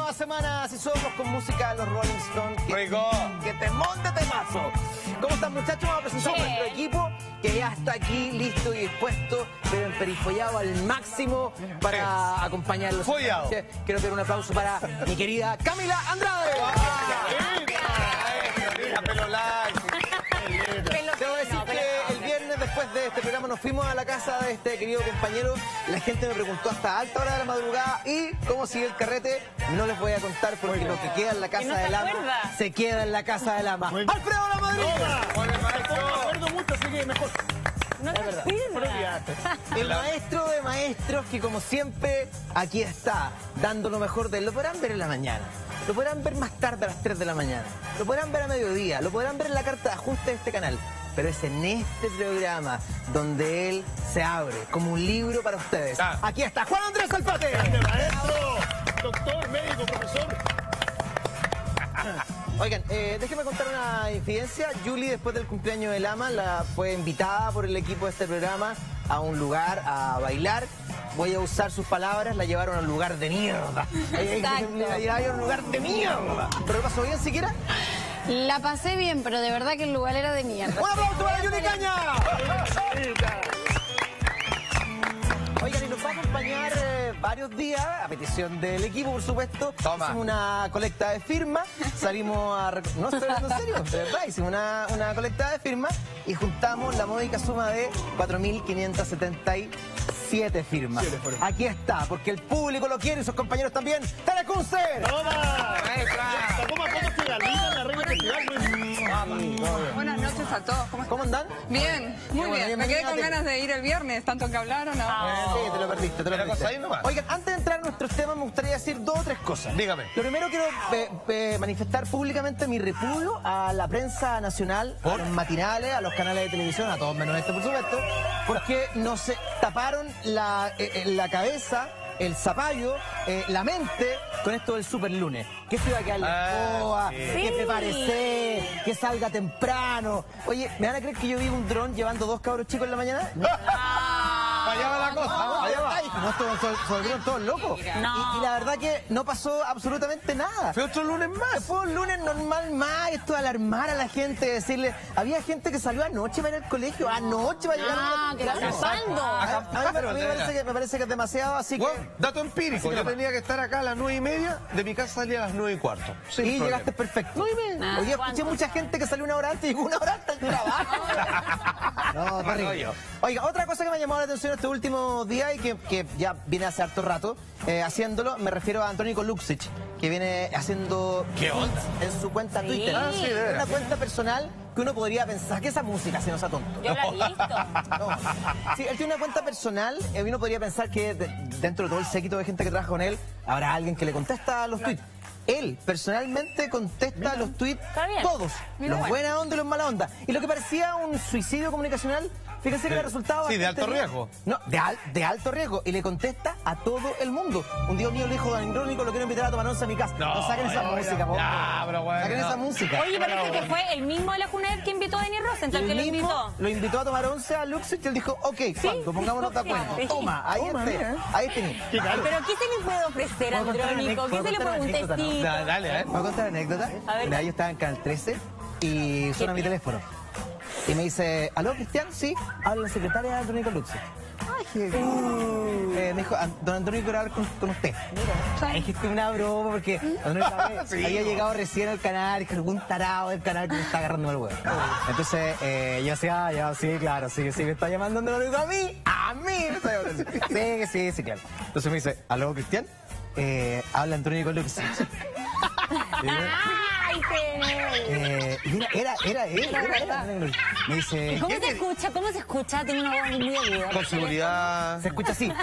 nueva semana, así somos, con música de los Rolling Stones. ¡Rico! ¡Que temón de temazo! ¿Cómo están, muchachos? Vamos a presentar a nuestro equipo, que ya está aquí, listo y dispuesto, pero emperifollado al máximo para acompañarlos. Follado. Quiero pedir un aplauso para mi querida Camila Andrade. Debo decir que el viernes, después de este programa, nos fuimos a la casa de este querido compañero. La gente me preguntó hasta alta hora de la madrugada y cómo sigue el carrete. No les voy a contar porque lo que queda en la casa del ama se queda en la casa del ama. ¡Alfredo La Madrid! Me acuerdo mucho, así que mejor. No te verdad. pierdas. El maestro de maestros que, como siempre, aquí está, dando lo mejor de él. Lo podrán ver en la mañana, lo podrán ver más tarde a las 3 de la mañana, lo podrán ver a mediodía, lo podrán ver en la carta de ajuste de este canal. Pero es en este programa donde él se abre como un libro para ustedes. Aquí está Juan Andrés Alpate. Maestro, doctor, médico, profesor. Oigan, déjenme contar una infidencia. Julie, después del cumpleaños del ama, fue invitada por el equipo de este programa a un lugar a bailar. Voy a usar sus palabras, la llevaron a un lugar de mierda. La llevaron a un lugar de mierda. ¿Pero pasó bien siquiera? La pasé bien, pero de verdad que el lugar era de mierda. ¡Un aplauso para Julie Caña! Oigan, y nos va a acompañar varios días, a petición del equipo, por supuesto. Hicimos una colecta de firmas, salimos a... No, estoy hablando en serio, de verdad, hicimos una colecta de firmas y juntamos la módica suma de 4.577 firmas. Aquí está, porque el público lo quiere y sus compañeros también. ¡Tere Kunster! ¡Toma! Sacó más fotos que Galina en la reina festival. Buenas noches a todos. ¿Cómo andan? Bien, muy Bueno, bien. Me quedé con bienvenida. ganas de ir el viernes, tanto que hablaron. Sí, te lo perdiste, te lo perdiste. Oigan, antes de entrar a nuestros temas, me gustaría decir 2 o 3 cosas. Dígame. Lo primero, quiero manifestar públicamente mi repudio a la prensa nacional, a los matinales, a los canales de televisión, a todos menos este, por supuesto, porque nos taparon la cabeza, el zapallo, la mente con esto del super lunes. Que se iba a quedar la escoba, que prepárese, que salga temprano. Oye, ¿me van a creer que yo vi un dron llevando 2 cabros chicos en la mañana? Allá va la cosa, allá va. No, se volvieron todos locos. Y la verdad que no pasó absolutamente nada. Fue otro lunes más. Fue un lunes normal más, esto de alarmar a la gente, decirle, había gente que salió anoche para ir al colegio, anoche para llegar a que era acampando. Pero a mí me parece que es demasiado, así que... Bueno, dato empírico, yo tenía que estar acá a las 9:30, de mi casa salía a las 9:15. Sí, llegaste perfecto. Hoy escuché mucha gente que salió 1 hora antes y llegó 1 hora antes al trabajo. No, terrible. Oiga, otra cosa que me ha llamado la atención estos últimos días y que ya viene hace harto rato haciéndolo, me refiero a Andrónico Luksic, que viene haciendo... ¿Qué onda? En su cuenta Twitter. Una cuenta personal que uno podría pensar que esa música se nos ha tonto. Yo la he visto. No. Sí, él tiene una cuenta personal y uno podría pensar que dentro de todo el séquito de gente que trabaja con él, habrá alguien que le contesta los tweets. Él personalmente contesta los tweets todos, los buena onda y los mala onda. Y lo que parecía un suicidio comunicacional, fíjense que el resultado... Sí, de alto riesgo. No, de alto riesgo. Y le contesta a todo el mundo. Un día mío le dijo, don Andrónico, lo quiero invitar a tomar once a mi casa. No saquen esa música, po. Pero bueno. Saquen esa música. Oye, parece que fue el mismo de la Junaed que invitó a Denis Rosenthal, que lo invitó. Lo invitó a tomar once a Luksic y él dijo, ok, ¿cuándo? Pongámonos de acuerdo. Toma, ahí esté. ¿Pero qué se le puede ofrecer a Andrónico? ¿Qué se le puede un testito? Dale, a ver. ¿Puedo contar la anécdota? A ver. Mira, yo estaba en Canal 13 y suena mi teléfono. Y me dice, ¿aló, Cristian? Sí, habla la secretaria de Andrónico Luksic. Me dijo, don Andrónico quiere hablar con usted. Es que es una broma porque Andrónico había llegado recién al canal y que algún tarado del canal que me está agarrando el huevo. Entonces yo decía, sí, claro, sí, me está llamando Andrónico a mí me está llamando. Sí, claro. Entonces me dice, ¿aló, Cristian? Habla Andrónico Luksic. ¡Ay, mira, era él. Me dice... ¿Cómo se escucha? ¿Cómo se escucha? Tiene una voz muy aguda. Con seguridad. Se escucha así.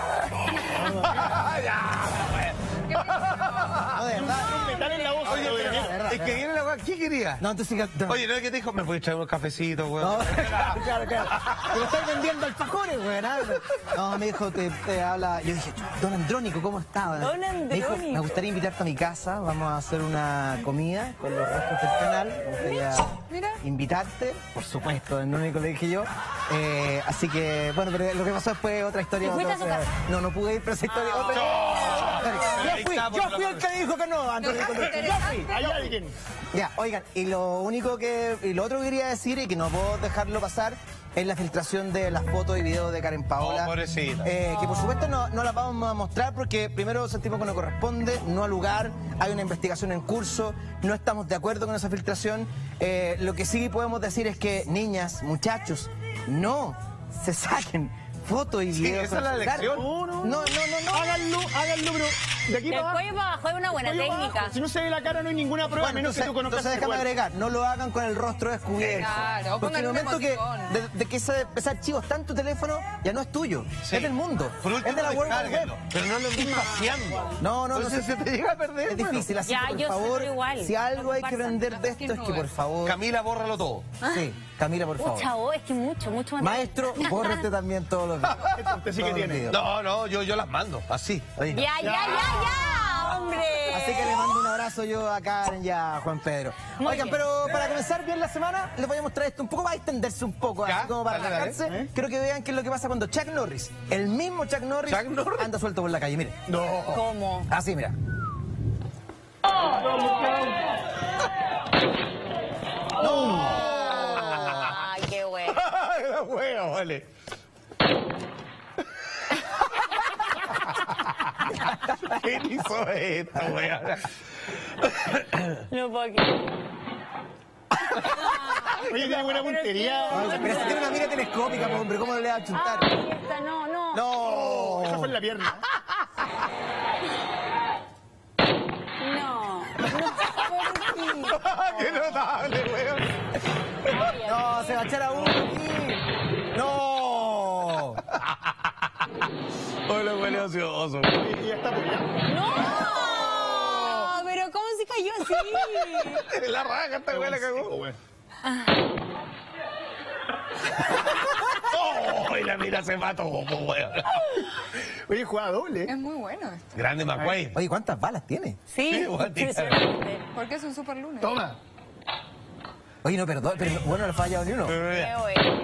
No, de verdad. Metal en la voz. Oye, pero es que viene la weá. ¿Qué quería? No, entonces... Oye, ¿no es que te dijo? ¿Me puedes traer unos cafecitos, weón? No, claro. Te lo estáis vendiendo alfajores, güey. No, me dijo, te habla... Yo dije, don Andrónico, ¿cómo está? Don Andrónico. Me dijo, me gustaría invitarte a mi casa. Vamos a hacer una comida con los restos del canal. Me gustaría invitarte. Por supuesto, don Andrónico, le dije yo. Así que, bueno, pero lo que pasó después otra historia. ¿Te fuiste a su casa? No pude ir, pero esa historia... Otra... Yo fui el que dijo que no antes de contestar. Yo fui. Hay alguien. Ya, oigan, y lo otro que quería decir y que no puedo dejarlo pasar es la filtración de las fotos y videos de Karen Paola. Pobrecita. Que por supuesto no las vamos a mostrar porque primero sentimos que no corresponde, no al lugar, hay una investigación en curso, no estamos de acuerdo con esa filtración. Lo que sí podemos decir es que niñas, muchachos, no se saquen fotos y videos. Esa es la lección. No. Háganlo, pero de aquí para Después para abajo es una buena abajo. técnica. Si no se ve la cara no hay ninguna prueba, a menos que tú conozcas entonces ese déjame cuerpo. agregar, no lo hagan con el rostro descubierto. Claro, o porque en el pongan un momento emoticón. de que ese archivo está en tu teléfono, ya no es tuyo, Sí. es del mundo, Por último, es de la World Wide Web. descárguenlo, pero no lo andes paseando. No, Entonces se te llega a perder. es difícil, así Ya, que por yo favor, soy igual. si algo hay que Compartan. aprender de esto es que por favor, Camila, bórralo todo. sí, Camila, por favor. Pucha, es que mucho más. Maestro, bórrate también todos los videos. Usted sí que Todos los tiene. videos. No, yo las mando, así. Oye. Ya, hombre. Así que le mando un abrazo yo a Karen y a Juan Pedro. Muy Oigan, bien. pero para comenzar bien la semana, les voy a mostrar esto un poco, va a extenderse un poco, Ya, así como para dale, dale. relajarse. Quiero que vean qué es lo que pasa cuando Chuck Norris, el mismo Chuck Norris, anda suelto por la calle. Miren. No. ¿Cómo? Así, mira. Ay, qué bueno. La wea, vale. ¿Qué hizo esto, wea? No puedo creer. Oye, tiene buena puntería. Pero si tiene una mira telescópica, pues, hombre, ¿cómo le va a chuntar? Ay, esta, no. No. Esa fue en la pierna. No. ¡Qué notable, weón! No, se va a echar a uno aquí. No. Hola, huele ocioso. Y ya está apoyando. No. Pero ¿cómo se cayó así? La raja, esta wea la cagó. ¡Oh! Y la mira se mató, weón. Oye, juega doble. Es muy bueno esto. Grande McQuay. Oye, ¿cuántas balas tiene? Sí. Sí, guatita. Impresionante. Porque es un super lunes. Toma. Oye, no, perdón, pero bueno, no ha fallado ni uno. Qué bueno.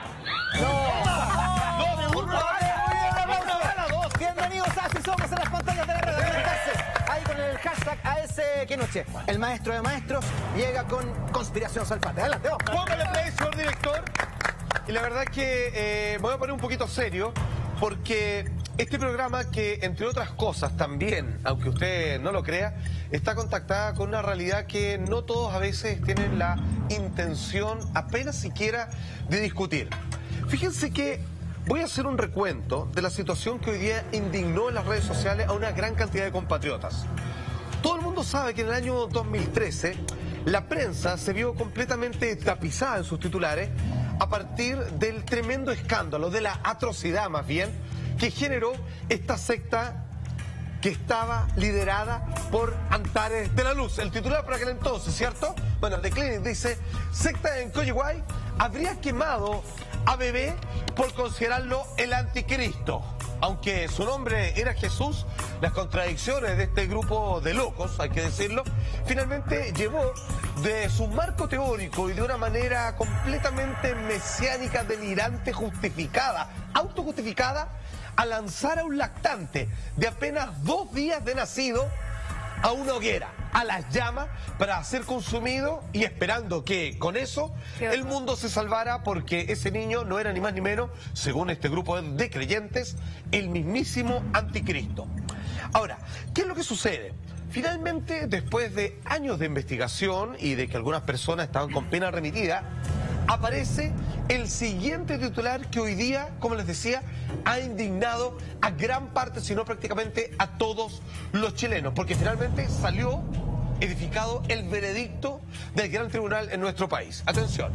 Bienvenidos a Así Somos en las pantallas de la red. Conectarse ahí con el hashtag AS ¿Qué noche? El maestro de maestros llega con Conspiración Salfate. Adelante, vamos. Póngale play, señor director. Y la verdad es que me voy a poner un poquito serio porque este programa que, entre otras cosas, también, aunque usted no lo crea, está contactada con una realidad que no todos a veces tienen la intención apenas siquiera de discutir. Fíjense que voy a hacer un recuento de la situación que hoy día indignó en las redes sociales a una gran cantidad de compatriotas. Todo el mundo sabe que en el año 2013 la prensa se vio completamente tapizada en sus titulares a partir del tremendo escándalo, de la atrocidad más bien, que generó esta secta que estaba liderada por Antares de la Luz. El titular para aquel entonces, ¿cierto? Bueno, The Clinic dice, secta en Coyihuay habría quemado a bebé por considerarlo el anticristo. Aunque su nombre era Jesús, las contradicciones de este grupo de locos, hay que decirlo, finalmente llevó de su marco teórico y de una manera completamente mesiánica, delirante, justificada, autojustificada, a lanzar a un lactante de apenas 2 días de nacido a una hoguera, a las llamas, para ser consumido y esperando que con eso el mundo se salvara, porque ese niño no era ni más ni menos, según este grupo de creyentes, el mismísimo anticristo. Ahora, ¿qué es lo que sucede? Finalmente, después de años de investigación y de que algunas personas estaban con pena remitida, aparece el siguiente titular que hoy día, como les decía, ha indignado a gran parte, si no prácticamente a todos los chilenos, porque finalmente salió edificado el veredicto del gran tribunal en nuestro país. Atención.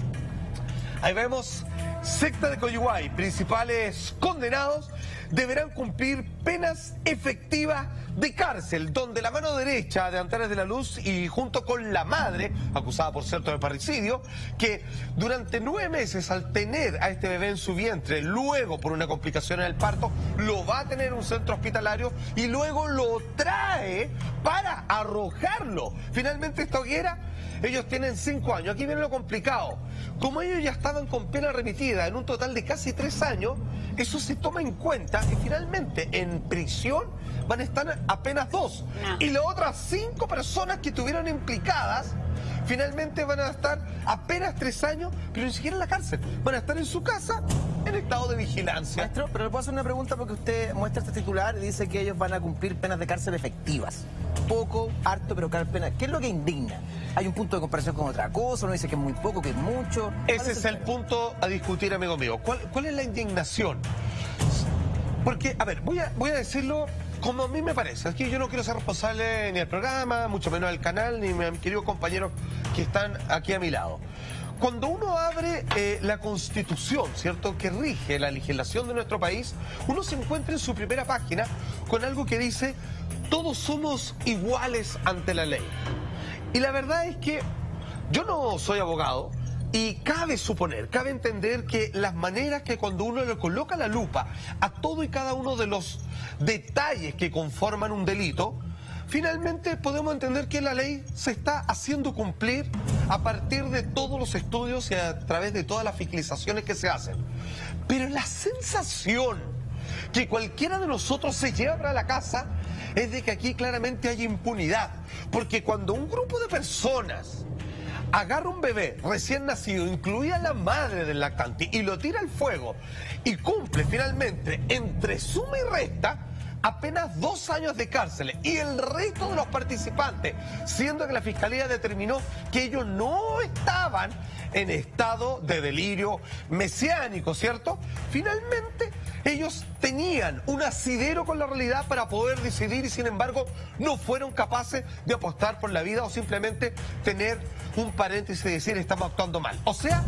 Ahí vemos, secta de Coyihuay, principales condenados deberán cumplir penas efectivas de cárcel, donde la mano derecha de Antares de la Luz y junto con la madre, acusada por cierto de parricidio, que durante 9 meses al tener a este bebé en su vientre, luego por una complicación en el parto, lo va a tener en un centro hospitalario y luego lo trae para arrojarlo. Finalmente esta hoguera, ellos tienen 5 años. Aquí viene lo complicado. Como ellos ya estaban con pena remitida, vida en un total de casi 3 años, eso se toma en cuenta y finalmente en prisión van a estar apenas 2. No. Y las otras 5 personas que estuvieron implicadas finalmente van a estar apenas 3 años, pero ni siquiera en la cárcel. Van a estar en su casa en estado de vigilancia. Maestro, pero le puedo hacer una pregunta porque usted muestra este titular y dice que ellos van a cumplir penas de cárcel efectivas. Poco, harto, pero cada pena. ¿Qué es lo que indigna? ¿Hay un punto de comparación con otra cosa? ¿Uno dice que es muy poco, que es mucho? Ese es el punto a discutir, amigo mío. ¿Cuál es la indignación? Porque, a ver, voy a decirlo como a mí me parece. Aquí yo no quiero ser responsable ni del programa, mucho menos del canal, ni mis queridos compañeros que están aquí a mi lado. Cuando uno abre la Constitución, ¿cierto?, que rige la legislación de nuestro país, uno se encuentra en su primera página con algo que dice: todos somos iguales ante la ley. Y la verdad es que yo no soy abogado y cabe suponer, cabe entender que las maneras que cuando uno le coloca la lupa a todo y cada uno de los detalles que conforman un delito, finalmente podemos entender que la ley se está haciendo cumplir a partir de todos los estudios y a través de todas las fiscalizaciones que se hacen. Pero la sensación que cualquiera de nosotros se lleva para la casa es de que aquí claramente hay impunidad. Porque cuando un grupo de personas agarra un bebé recién nacido, incluida la madre del lactante, y lo tira al fuego y cumple finalmente, entre suma y resta, apenas 2 años de cárcel, y el resto de los participantes, siendo que la Fiscalía determinó que ellos no estaban en estado de delirio mesiánico, ¿cierto? Finalmente, ellos tenían un asidero con la realidad para poder decidir y, sin embargo, no fueron capaces de apostar por la vida o simplemente tener un paréntesis y decir: estamos actuando mal. O sea,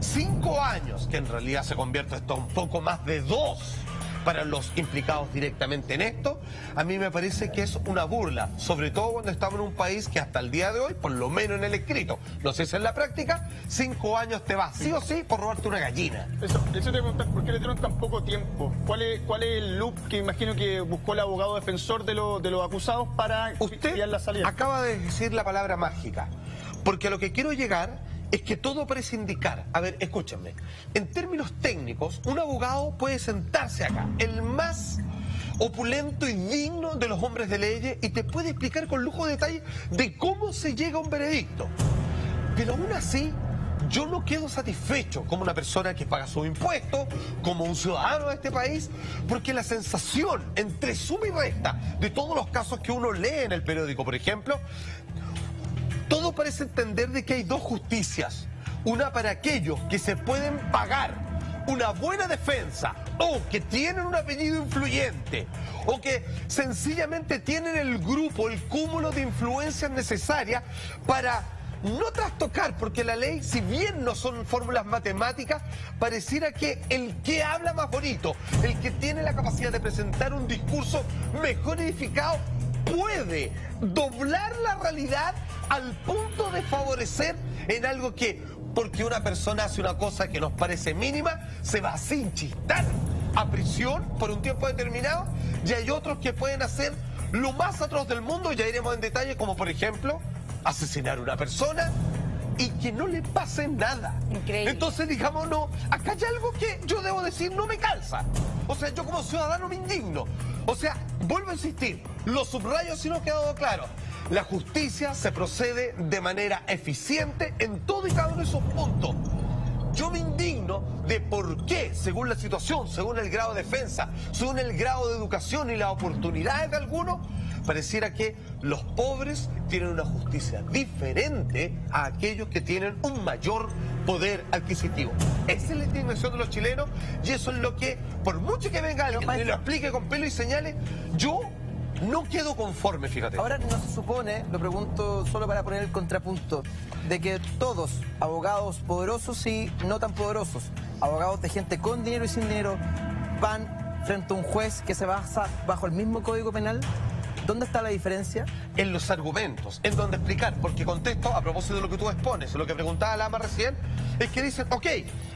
5 años, que en realidad se convierte esto un poco más de 2 para los implicados directamente en esto. A mí me parece que es una burla, sobre todo cuando estamos en un país que hasta el día de hoy, por lo menos en el escrito, no sé si en la práctica, 5 años te vas sí o sí por robarte una gallina. Eso te voy a preguntar, ¿por qué le dieron tan poco tiempo? ¿Cuál es el loop que imagino que buscó el abogado defensor de los acusados para Usted la salida? acaba de decir la palabra mágica, porque a lo que quiero llegar es que todo parece indicar, a ver, escúchenme, en términos técnicos, un abogado puede sentarse acá, el más opulento y digno de los hombres de leyes, y te puede explicar con lujo de detalle de cómo se llega a un veredicto. Pero aún así, yo no quedo satisfecho como una persona que paga sus impuestos, como un ciudadano de este país, porque la sensación entre suma y resta de todos los casos que uno lee en el periódico, por ejemplo, todo parece entender de que hay 2 justicias. Una para aquellos que se pueden pagar una buena defensa, o que tienen un apellido influyente, o que sencillamente tienen el grupo, el cúmulo de influencias necesarias para no trastocar, porque la ley, si bien no son fórmulas matemáticas, pareciera que el que habla más bonito, el que tiene la capacidad de presentar un discurso mejor edificado, puede doblar la realidad al punto de favorecer en algo que, porque una persona hace una cosa que nos parece mínima, se va sin chistar a prisión por un tiempo determinado, y hay otros que pueden hacer lo más atroz del mundo, ya iremos en detalle, como por ejemplo asesinar a una persona y que no le pase nada. Increíble. Entonces, digamos, no, acá hay algo que yo debo decir no me calza. O sea, yo como ciudadano me indigno. O sea, vuelvo a insistir, lo subrayo si no ha quedado claro. La justicia se procede de manera eficiente en todo y cada uno de esos puntos. Yo me indigno de por qué, según la situación, según el grado de defensa, según el grado de educación y las oportunidades de algunos, pareciera que los pobres tienen una justicia diferente a aquellos que tienen un mayor poder adquisitivo. Esa es la indignación de los chilenos, y eso es lo que, por mucho que venga alguien y lo explique con pelo y señales, yo no quedo conforme, fíjate. Ahora no se supone, lo pregunto solo para poner el contrapunto, de que todos, abogados poderosos y no tan poderosos, abogados de gente con dinero y sin dinero, van frente a un juez que se basa bajo el mismo Código Penal. ¿Dónde está la diferencia? En los argumentos, en donde explicar, porque contesto, a propósito de lo que tú expones, lo que preguntaba Lama recién, es que dicen, ok,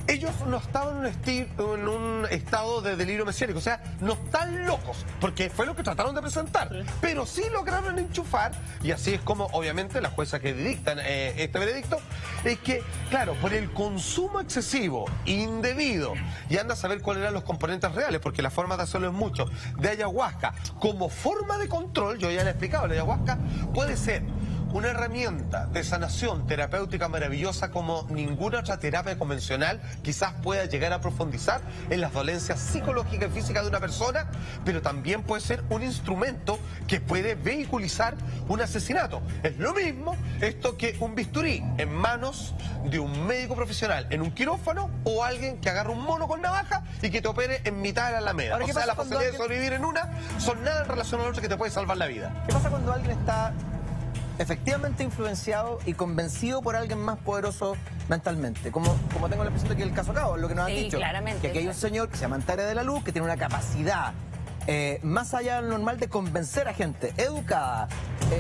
ellos no estaban en un estado de delirio mesiánico, o sea, no están locos, porque fue lo que trataron de presentar, pero sí lograron enchufar, y así es como obviamente la jueza que dictan este veredicto, es que, claro, por el consumo excesivo, indebido, y anda a saber cuáles eran los componentes reales, porque la forma de hacerlo es mucho, de ayahuasca, como forma de control, yo ya le he explicado, la ayahuasca puede ser una herramienta de sanación terapéutica maravillosa como ninguna otra terapia convencional quizás pueda llegar a profundizar en las dolencias psicológicas y físicas de una persona, pero también puede ser un instrumento que puede vehiculizar un asesinato. Es lo mismo esto que un bisturí en manos de un médico profesional en un quirófano o alguien que agarra un mono con navaja y que te opere en mitad de la alameda. Ahora, o sea, la posibilidad de sobrevivir en una son nada en relación a la otra que te puede salvar la vida. ¿Qué pasa cuando alguien está efectivamente influenciado y convencido por alguien más poderoso mentalmente? Como tengo la impresión de que el caso Cabo, lo que nos han Sí, dicho, claramente, que aquí hay un señor que se llama Antares de la Luz, que tiene una capacidad más allá de lo normal de convencer a gente educada,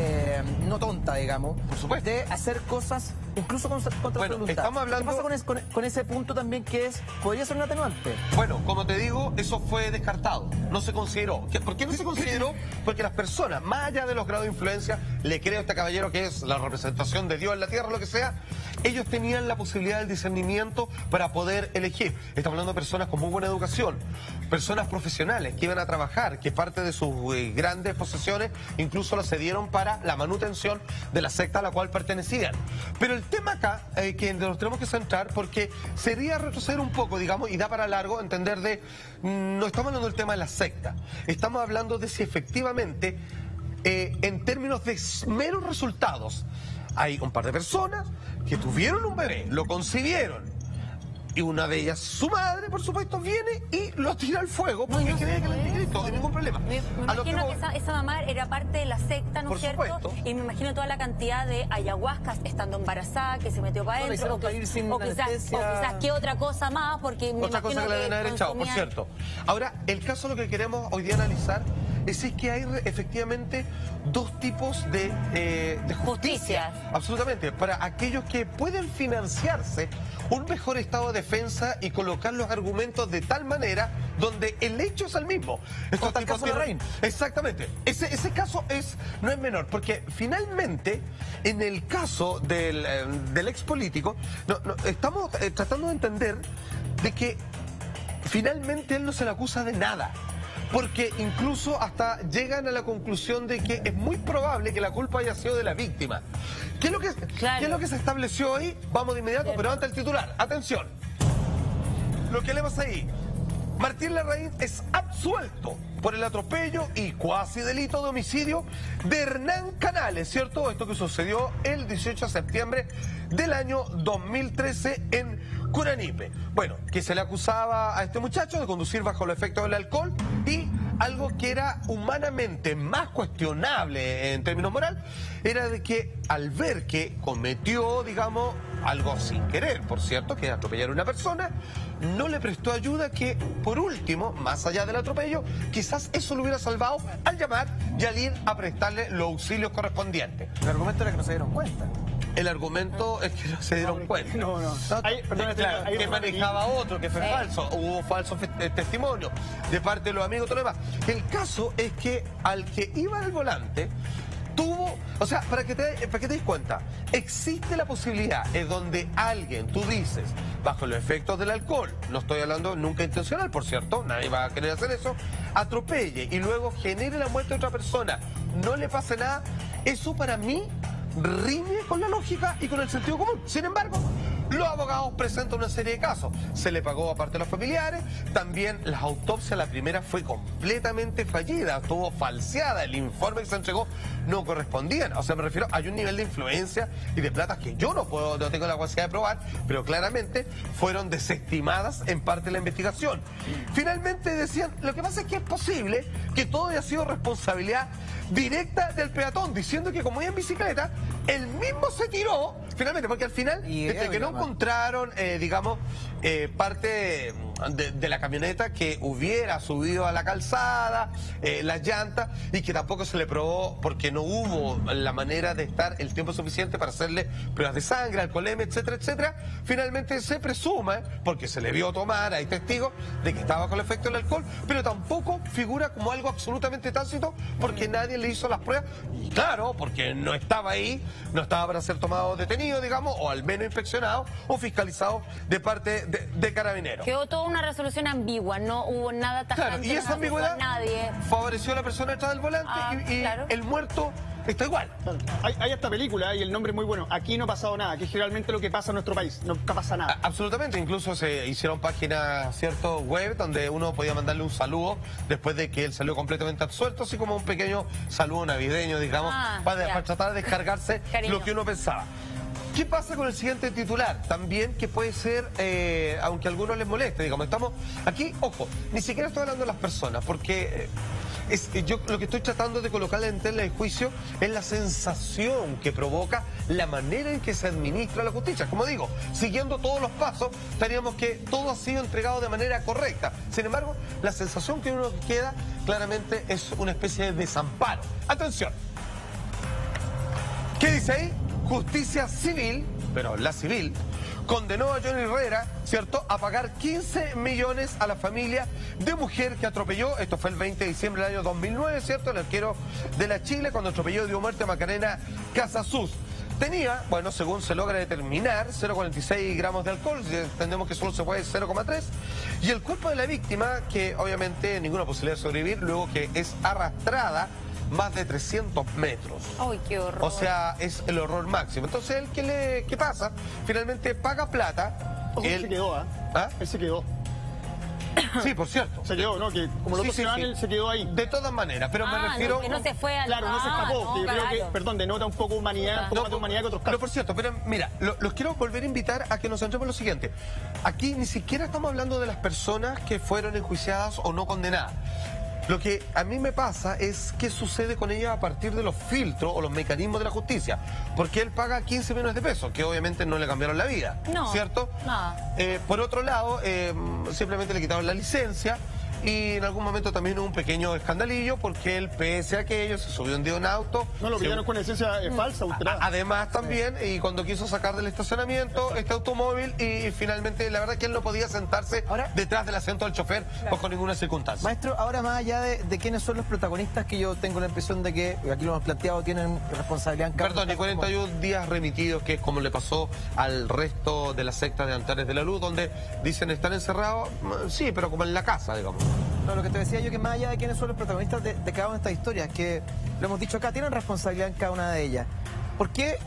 no tonta, digamos, Por supuesto. de hacer cosas incluso contra su voluntad. estamos hablando- ¿Qué pasa con ese punto también que podría ser un atenuante? Bueno, como te digo, eso fue descartado, no se consideró. ¿Por qué no se consideró? Porque las personas, más allá de los grados de influencia, le creo a este caballero que es la representación de Dios en la tierra, lo que sea, ellos tenían la posibilidad del discernimiento para poder elegir. Estamos hablando de personas con muy buena educación, personas profesionales que iban a trabajar, que parte de sus grandes posesiones incluso las cedieron para la manutención de la secta a la cual pertenecían. Pero el tema acá, que nos tenemos que centrar, porque sería retroceder un poco, digamos, y da para largo entender de, no estamos hablando del tema de la secta, estamos hablando de si efectivamente, en términos de meros resultados, hay un par de personas que tuvieron un bebé, lo concibieron, y una de ellas, su madre, por supuesto, viene y lo tira al fuego porque cree que el anticristo, sin ningún problema. Me A lo imagino voy- que esa mamá era parte de la secta, ¿no Por es cierto? supuesto. Y me imagino toda la cantidad de ayahuascas estando embarazada, que se metió para No, le adentro. hicieron parir sin o quizás anestesia. qué otra cosa más, porque me Otra cosa imagino que le deben haber echado, por consumían- cierto. Ahora, el caso lo que queremos hoy día analizar es si es que hay efectivamente dos tipos de justicia. Justicias. Absolutamente. Para aquellos que pueden financiarse un mejor estado de defensa y colocar los argumentos de tal manera donde el hecho es el mismo. Estos está el tipos caso de tienen- Larraín. Exactamente. Ese caso no es menor, porque finalmente, en el caso del ex político, estamos tratando de entender de que finalmente él no se le acusa de nada. Porque incluso hasta llegan a la conclusión de que es muy probable que la culpa haya sido de la víctima. ¿Qué es lo que, Claro. qué es lo que se estableció hoy? Vamos de inmediato, pero antes el titular. Atención. Lo que leemos ahí. Martín Larraín es absuelto por el atropello y cuasi delito de homicidio de Hernán Canales, ¿cierto? Esto que sucedió el 18 de septiembre del año 2013 en Curanipe. Bueno, que se le acusaba a este muchacho de conducir bajo el efecto del alcohol y algo que era humanamente más cuestionable en términos moral, era de que al ver que cometió, digamos, algo sin querer, por cierto, que atropellar a una persona, no le prestó ayuda que, por último, más allá del atropello, quizás eso lo hubiera salvado al llamar y al ir a prestarle los auxilios correspondientes. El argumento era que no se dieron cuenta. El argumento es que no se dieron cuenta. No. Perdón, Claro, hay que un- manejaba otro, que fue falso. Hubo falsos testimonios de parte de los amigos, todo lo demás. El caso es que al que iba al volante tuvo, o sea, para que te des cuenta, existe la posibilidad en donde alguien, tú dices, bajo los efectos del alcohol, no estoy hablando nunca intencional, por cierto, nadie va a querer hacer eso, atropelle y luego genere la muerte de otra persona, no le pase nada, eso para mí riñe con la lógica y con el sentido común. Sin embargo, los abogados presentan una serie de casos. Se le pagó aparte a los familiares, también la autopsia, la primera fue completamente fallida, estuvo falseada, el informe que se entregó no correspondían. O sea, me refiero, hay un nivel de influencia y de plata que yo no tengo la capacidad de probar, pero claramente fueron desestimadas en parte de la investigación. Finalmente decían, lo que pasa es que es posible que todo haya sido responsabilidad directa del peatón, diciendo que como iba en bicicleta, él mismo se tiró, finalmente, porque al final, Y desde que no además, encontraron, digamos, parte de la camioneta que hubiera subido a la calzada, las llantas, y que tampoco se le probó porque no hubo la manera de estar el tiempo suficiente para hacerle pruebas de sangre, alcoholemia, etcétera, etcétera. Finalmente se presume, porque se le vio tomar, hay testigos de que estaba con el efecto del alcohol, pero tampoco figura como algo absolutamente tácito porque nadie le hizo las pruebas. Y claro, porque no estaba ahí, no estaba para ser tomado detenido, digamos, o al menos inspeccionado o fiscalizado de parte de Carabineros. Quedó toda una resolución ambigua, no hubo nada tajante. Claro, y esa ambigüedad favoreció a la persona detrás del volante y claro. El muerto está igual. Claro. Hay esta película y el nombre es muy bueno. Aquí no ha pasado nada, que es generalmente lo que pasa en nuestro país. Nunca pasa nada. Absolutamente, incluso se hicieron páginas, cierto, web donde uno podía mandarle un saludo después de que él salió completamente absuelto, así como un pequeño saludo navideño, digamos, para tratar de descargarse lo que uno pensaba. ¿Qué pasa con el siguiente titular? También que puede ser, aunque a algunos les moleste, digamos, estamos aquí, ojo, ni siquiera estoy hablando de las personas, porque yo lo que estoy tratando de colocarle en tela de juicio es la sensación que provoca la manera en que se administra la justicia. Como digo, siguiendo todos los pasos, estaríamos que todo ha sido entregado de manera correcta. Sin embargo, la sensación que uno queda claramente es una especie de desamparo. Atención. ¿Qué dice ahí? Justicia civil, pero la civil, condenó a Johnny Herrera, ¿cierto?, a pagar 15 millones a la familia de mujer que atropelló, esto fue el 20 de diciembre del año 2009, ¿cierto?, el arquero de la Chile, cuando atropelló y dio muerte a Macarena Casasus. Tenía, bueno, según se logra determinar, 0,46 gramos de alcohol, entendemos que solo se puede 0,3, y el cuerpo de la víctima, que obviamente ninguna posibilidad de sobrevivir, luego que es arrastrada más de 300 metros. ¡Ay, qué horror! O sea, es el horror máximo. Entonces, ¿él qué pasa? Finalmente paga plata. Él se quedó, Él se quedó. Sí, por cierto. Se quedó, ¿no? Que como los otros él se quedó ahí. De todas maneras, pero me refiero... que no se fue al... Claro, no se escapó. no, que yo creo claro. que, perdón, denota un poco humanidad, un poco más de humanidad que otros casos. Pero por cierto, pero mira, los quiero volver a invitar a que nos centremos en lo siguiente. Aquí ni siquiera estamos hablando de las personas que fueron enjuiciadas o no condenadas. Lo que a mí me pasa es qué sucede con ella a partir de los filtros o los mecanismos de la justicia. Porque él paga 15 millones de pesos, que obviamente no le cambiaron la vida, ¿cierto? Nada. Por otro lado, simplemente le quitaron la licencia. Y en algún momento también hubo un pequeño escandalillo porque él, pese a aquello, se subió un día a un auto. No, lo pillaron con licencia falsa, ultrada. Además también, y cuando quiso sacar del estacionamiento este automóvil, y finalmente la verdad que él no podía sentarse detrás del asiento del chofer bajo ninguna circunstancia. Maestro, ahora más allá de quiénes son los protagonistas, que yo tengo la impresión de que, aquí lo hemos planteado, tienen responsabilidad en cada... Perdón, y 41 días remitidos, que es como le pasó al resto de la secta de Antares de la Luz, donde dicen estar encerrados, sí, pero como en la casa, digamos. No, lo que te decía yo, que más allá de quiénes son los protagonistas de cada una de estas historias, que lo hemos dicho acá, tienen responsabilidad en cada una de ellas. ¿Por qué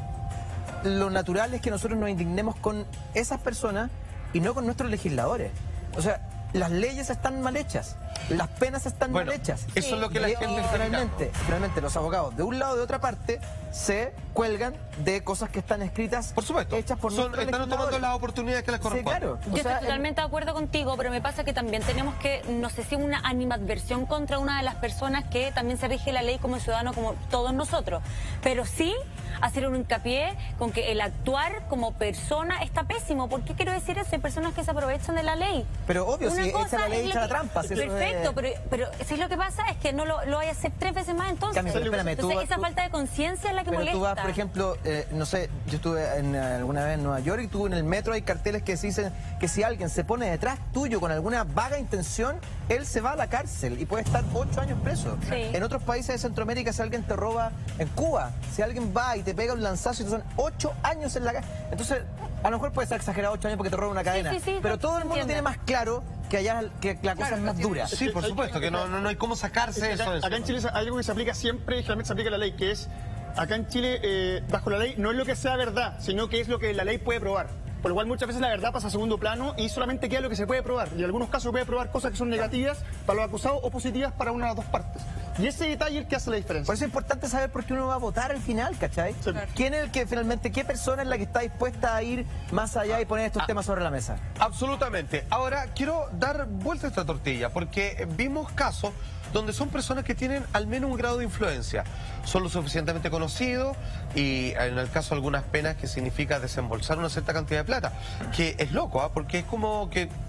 lo natural es que nosotros nos indignemos con esas personas y no con nuestros legisladores? O sea, las leyes están mal hechas, las penas están mal hechas. Eso es lo que la gente finalmente los abogados de un lado o de otra parte se cuelgan de cosas que están escritas, por supuesto, hechas por nuestros están tomando las oportunidades que les corresponden. Sí, claro. Yo estoy totalmente de acuerdo contigo, pero me pasa que también tenemos que, no sé si una animadversión contra una de las personas que también se rige la ley como ciudadano, como todos nosotros, pero sí hacer un hincapié con que el actuar como persona está pésimo. ¿Por qué quiero decir eso? Hay personas que se aprovechan de la ley. Pero obvio, si echa la ley, echa la trampa. Perfecto, pero si es lo que pasa es que no lo vaya a hacer 3 veces más entonces. Cami, espérame, entonces esa falta de conciencia es la que molesta. Tú vas, por ejemplo, no sé, yo estuve alguna vez en Nueva York y tuve en el metro, hay carteles que dicen que si alguien se pone detrás tuyo con alguna vaga intención, él se va a la cárcel y puede estar 8 años preso. Sí. En otros países de Centroamérica, si alguien te roba, en Cuba, si alguien va y te pega un lanzazo y te son 8 años en la cárcel. Entonces, a lo mejor puede ser exagerado 8 años porque te roba una cadena, pero todo el mundo tiene más claro que allá que la cosa es más dura. Sí, por supuesto, que no hay cómo sacarse eso. Acá en Chile hay algo que se aplica siempre y generalmente se aplica la ley, que es, acá en Chile, bajo la ley, no es lo que sea verdad, sino que es lo que la ley puede probar. Por lo cual muchas veces la verdad pasa a segundo plano y solamente queda lo que se puede probar. Y en algunos casos se puede probar cosas que son negativas para los acusados o positivas para una de las dos partes. Y ese detalle es el que hace la diferencia. Por eso es importante saber por qué uno va a votar al final, ¿cachai? Sí. ¿Quién es el que finalmente, qué persona es la que está dispuesta a ir más allá y poner estos temas sobre la mesa? Absolutamente. Ahora, quiero dar vuelta a esta tortilla, porque vimos casos donde son personas que tienen al menos un grado de influencia. Son lo suficientemente conocidos y en el caso de algunas penas que significa desembolsar una cierta cantidad de plata. Que es loco, porque es como que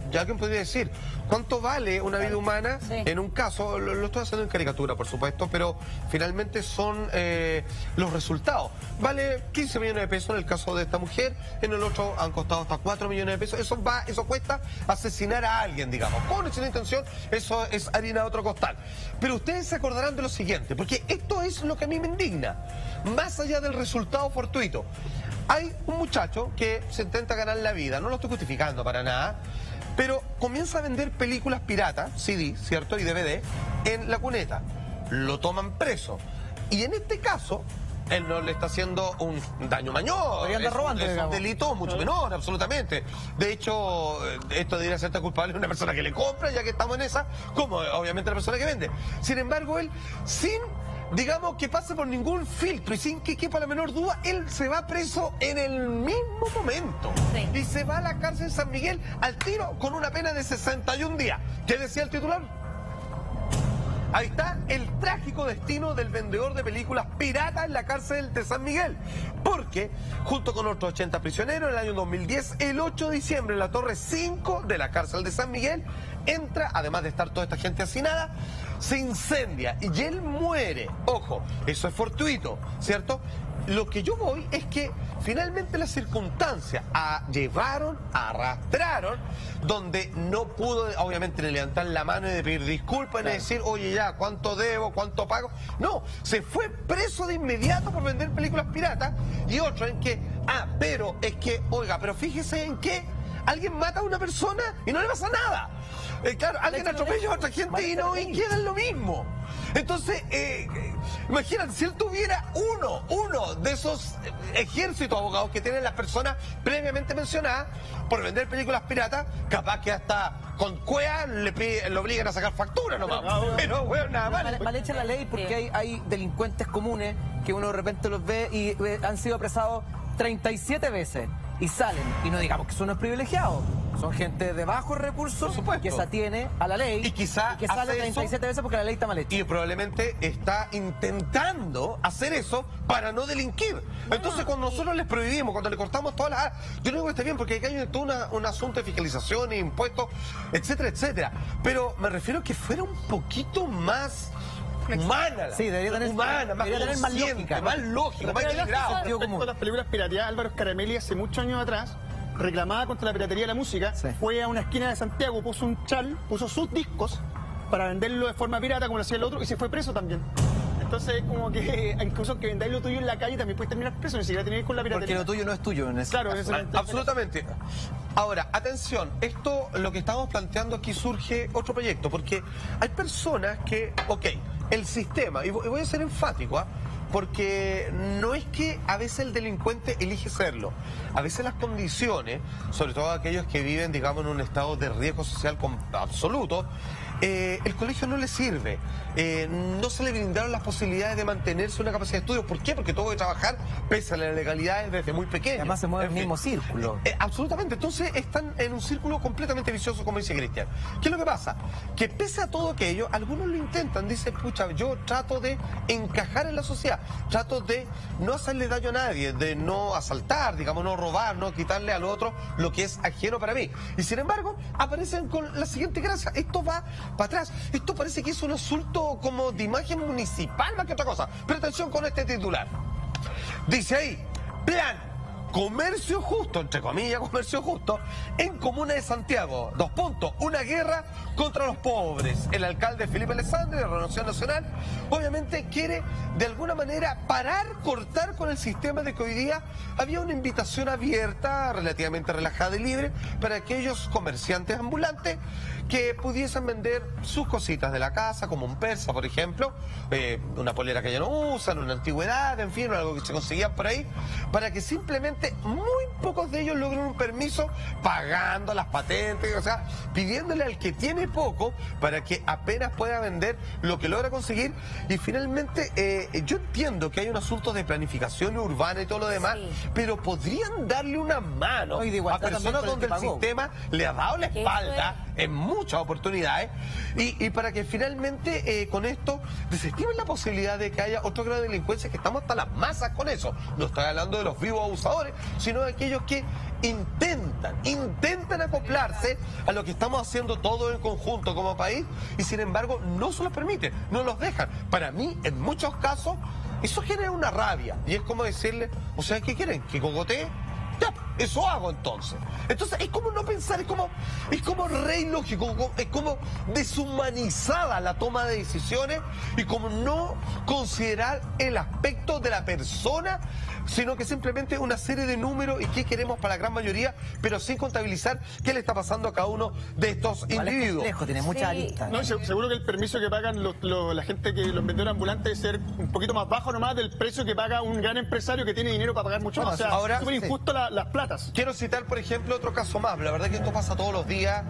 ya alguien podría decir, ¿cuánto vale una vida humana? Sí. En un caso, lo estoy haciendo en caricatura, por supuesto, pero finalmente son los resultados. Vale 15 millones de pesos en el caso de esta mujer, en el otro han costado hasta 4 millones de pesos. Eso cuesta asesinar a alguien, digamos. Con esa intención, eso es harina de otro costal. Pero ustedes se acordarán de lo siguiente, porque esto es lo que a mí me indigna, más allá del resultado fortuito. Hay un muchacho que se intenta ganar la vida, no lo estoy justificando para nada, pero comienza a vender películas piratas, CD, ¿cierto? Y DVD, en la cuneta. Lo toman preso. Y en este caso, él no le está haciendo un daño mayor. Podría andar robando, es un digamos. delito mucho menor, absolutamente. De hecho, esto debería ser culpable de una persona que le compra, ya que estamos en esa, como obviamente la persona que vende. Sin embargo, él, sin, digamos, que pase por ningún filtro y sin que quepa la menor duda, él se va preso en el mismo momento. Sí. Y se va a la cárcel de San Miguel al tiro con una pena de 61 días. ¿Qué decía el titular? Ahí está el trágico destino del vendedor de películas piratas en la cárcel de San Miguel. Porque, junto con otros 80 prisioneros, en el año 2010, el 8 de diciembre, en la torre 5 de la cárcel de San Miguel, entra, además de estar toda esta gente hacinada, se incendia y él muere. Ojo, eso es fortuito, ¿cierto? Lo que yo voy es que finalmente las circunstancias arrastraron, donde no pudo, obviamente, ni levantar la mano y de pedir disculpas, ni decir, oye, ya, ¿cuánto debo? ¿Cuánto pago? No, se fue preso de inmediato por vender películas piratas. Y otro en que, pero es que, oiga, pero fíjese en que alguien mata a una persona y no le pasa nada. Claro, alguien atropella a otra gente y queda en lo mismo. Entonces, imagínate, si él tuviera uno de esos ejércitos de abogados que tienen las personas previamente mencionadas por vender películas piratas, capaz que hasta con cuea lo obligan a sacar factura nomás. Pero, bueno, nada más. Mal hecha la ley porque hay delincuentes comunes que uno de repente los ve y han sido apresados 37 veces y salen. Y no digamos que son unos privilegiados. Son gente de bajos recursos Por supuesto. que se atiene a la ley Y quizá que sale hace 37 eso, veces porque la ley está mal hecha. y probablemente está intentando hacer eso para no delinquir. Entonces, cuando nosotros les prohibimos, cuando le cortamos todas las... Yo no digo que esté bien, porque acá hay todo un asunto de fiscalización, impuestos, etcétera, etcétera. Pero me refiero a que fuera un poquito más humana. Sí, debería tener más más consciente, lógica. más lógica, más equilibrado. Respecto a las películas pirateadas, Álvaro Scaramelli hace muchos años atrás reclamaba contra la piratería de la música, Sí. fue a una esquina de Santiago, puso un chal, puso sus discos para venderlo de forma pirata como lo hacía el otro y se fue preso también. Entonces, como que incluso que vendáis lo tuyo en la calle también puedes terminar preso, ni siquiera tener que ir con la Porque piratería. lo tuyo no es tuyo en ese Claro, caso. eso es Absolutamente. Ahora, atención, lo que estamos planteando aquí surge otro proyecto, porque hay personas que, el sistema, y voy a ser enfático, porque no es que a veces el delincuente elige serlo, a veces las condiciones, sobre todo aquellos que viven, digamos, en un estado de riesgo social absoluto, el colegio no le sirve, no se le brindaron las posibilidades de mantenerse una capacidad de estudio. ¿Por qué? Porque tuvo que trabajar pese a las legalidades desde muy pequeño. Además se mueve En en el fin. mismo círculo. Absolutamente, entonces están en un círculo completamente vicioso, como dice Cristian. ¿Qué es lo que pasa? Que pese a todo aquello, algunos lo intentan, dicen, pucha, yo trato de encajar en la sociedad, trato de no hacerle daño a nadie, de no asaltar, digamos, no robar, no quitarle al otro lo que es ajeno para mí. Y sin embargo, aparecen con la siguiente gracia, esto va para atrás, esto parece que es un asunto como de imagen municipal más que otra cosa. Pero atención con este titular. Dice ahí, plan comercio justo, entre comillas, comercio justo, en Comuna de Santiago. 2 puntos. Una guerra contra los pobres. El alcalde Felipe Alessandri, de Renovación Nacional, obviamente quiere de alguna manera cortar con el sistema de que hoy día había una invitación abierta, relativamente relajada y libre, para aquellos comerciantes ambulantes que pudiesen vender sus cositas de la casa, como un persa, por ejemplo, una polera que ya no usan, una antigüedad, en fin, algo que se conseguían por ahí, para que simplemente muy pocos de ellos logren un permiso pagando las patentes, o sea, pidiéndole al que tiene poco para que apenas pueda vender lo que logra conseguir. Y finalmente, yo entiendo que hay un asunto de planificación urbana y todo lo demás, pero podrían darle una mano No, y de a igualdad personas también con el donde que el pagó. sistema le ha dado la Que espalda en muchas oportunidades, y para que finalmente con esto desestimen la posibilidad de que haya otro grado de delincuencia, que estamos hasta las masas con eso. No estoy hablando de los vivos abusadores, sino de aquellos que intentan acoplarse a lo que estamos haciendo todos en conjunto como país, y sin embargo no se los permiten, no los dejan. Para mí, en muchos casos, eso genera una rabia, y es como decirle, o sea, ¿qué quieren? ¿Que cogotee? Ya, eso hago entonces. Entonces es como no pensar, es como re ilógico, es como deshumanizada la toma de decisiones, y como no considerar el aspecto de la persona, sino que simplemente una serie de números y qué queremos para la gran mayoría, pero sin contabilizar qué le está pasando a cada uno de estos individuos. Complejo, tiene muchas Sí. aristas. No, seguro que el permiso que pagan la gente, que los vendedores ambulantes, debe ser un poquito más bajo nomás del precio que paga un gran empresario que tiene dinero para pagar mucho más. O sea, ahora, es súper injusto las platas. Quiero citar, por ejemplo, otro caso más. La verdad que esto pasa todos los días,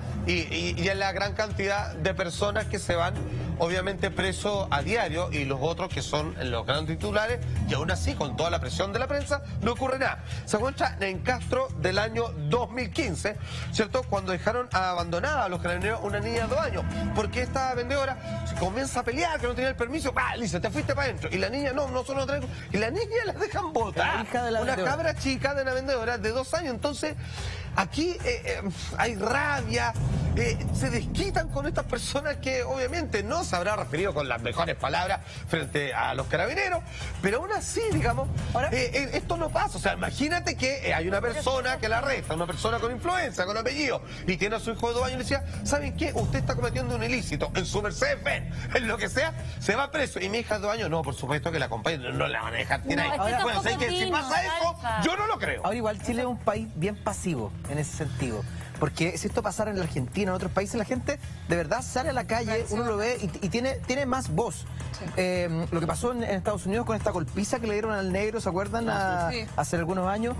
y es la gran cantidad de personas que se van, obviamente, presos a diario, y los otros que son los grandes titulares, y aún así, con toda la presión de la prensa, no ocurre nada. Se encuentra en Castro del año 2015, ¿cierto? Cuando dejaron abandonada a los carabineros una niña de 2 años, porque esta vendedora se comienza a pelear, que no tenía el permiso. Le dice, te fuiste para adentro. Y la niña, no solo no traigo. Y la niña la dejan botar. La hija de la una vendedora. cabra chica de una vendedora de 2 años. Entonces, aquí hay rabia, se desquitan con estas personas que obviamente no se habrá referido con las mejores palabras frente a los carabineros, pero aún así, digamos, esto no pasa. O sea, imagínate que hay una persona que la arresta, una persona con influencia, con apellido, y tiene a su hijo de 2 años y le decía, ¿saben qué? Usted está cometiendo un ilícito en su Mercedes-Benz, en lo que sea, se va preso. Y mi hija de 2 años, no, por supuesto que la acompaña, no la van a dejar tirar No, ahí. es que Bueno, tampoco ¿sabes qué? Si opino, pasa eso, Alfa. yo no lo creo. Ahora igual Chile es un país bien pasivo en ese sentido. Porque si esto pasara en la Argentina, en otros países, la gente de verdad sale a la calle, uno lo ve y tiene más voz. Lo que pasó en Estados Unidos con esta golpiza que le dieron al negro, ¿se acuerdan? Sí. Hace algunos años.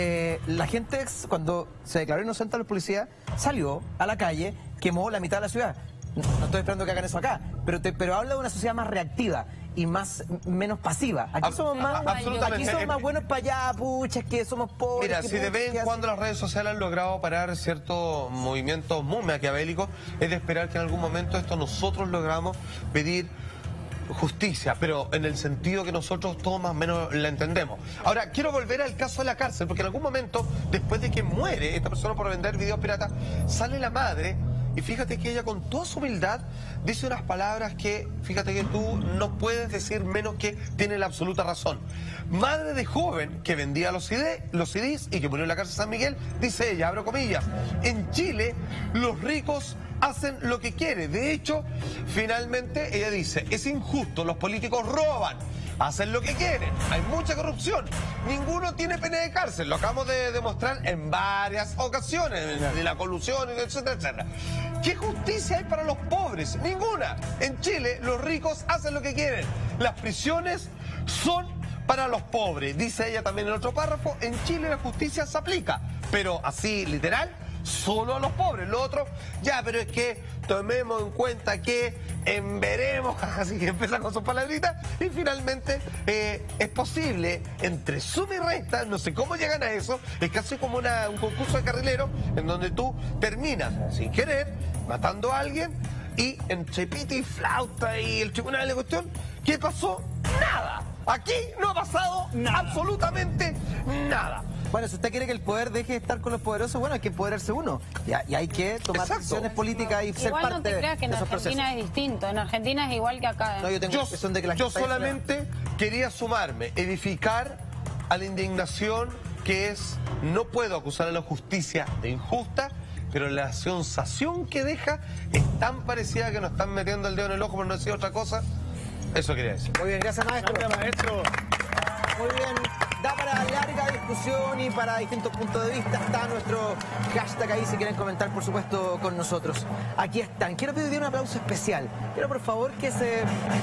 La gente, cuando se declaró inocente a los policías, salió a la calle, quemó la mitad de la ciudad. No estoy esperando que hagan eso acá, pero habla de una sociedad más reactiva y menos pasiva. Aquí somos más, absolutamente. aquí somos más buenos para allá, pucha, que somos pobres. Mira, que si de pucha, vez que en cuando las redes sociales han logrado parar ciertos movimientos muy maquiavélicos, es de esperar que en algún momento esto nosotros logramos pedir justicia, pero en el sentido que nosotros todos más o menos la entendemos. Ahora, quiero volver al caso de la cárcel, porque en algún momento, después de que muere esta persona por vender videos piratas, sale la madre. Y fíjate que ella, con toda su humildad, dice unas palabras que, fíjate que tú no puedes decir menos que tiene la absoluta razón. Madre de joven que vendía los CDs y que murió en la cárcel de San Miguel, dice ella, abro comillas, en Chile los ricos hacen lo que quieren. De hecho, finalmente ella dice, es injusto, los políticos roban, hacen lo que quieren, hay mucha corrupción, ninguno tiene pena de cárcel, lo acabamos de demostrar en varias ocasiones, de la colusión, etcétera, etcétera. ¿Qué justicia hay para los pobres? Ninguna. En Chile los ricos hacen lo que quieren, las prisiones son para los pobres. Dice ella también en otro párrafo, en Chile la justicia se aplica, pero así literal, solo a los pobres. Lo otro, ya, pero es que tomemos en cuenta que veremos, así que empieza con sus palabritas, y finalmente es posible, entre suma y resta, no sé cómo llegan a eso, es casi como un concurso de carrilero, en donde tú terminas, sin querer, matando a alguien, y entre pito y flauta y el tribunal de cuestión, ¿qué pasó? Nada. Aquí no ha pasado absolutamente nada. Bueno, si usted quiere que el poder deje de estar con los poderosos, bueno, hay que empoderarse uno. Y hay que tomar Exacto. decisiones políticas y ser Igual parte no te creas que en de esos Argentina procesos. es distinto. En Argentina es igual que acá. No, yo tengo la impresión de que la Yo gente solamente quería sumarme, edificar a la indignación que es, no puedo acusar a la justicia de injusta, pero la sensación que deja es tan parecida que nos están metiendo el dedo en el ojo por no decir otra cosa. Eso quería decir. Muy bien, gracias, maestro. Gracias, maestro. Muy bien, da para larga discusión y para distintos puntos de vista. Está nuestro hashtag ahí si quieren comentar, por supuesto, con nosotros. Aquí están. Quiero pedir un aplauso especial. Quiero, por favor, que se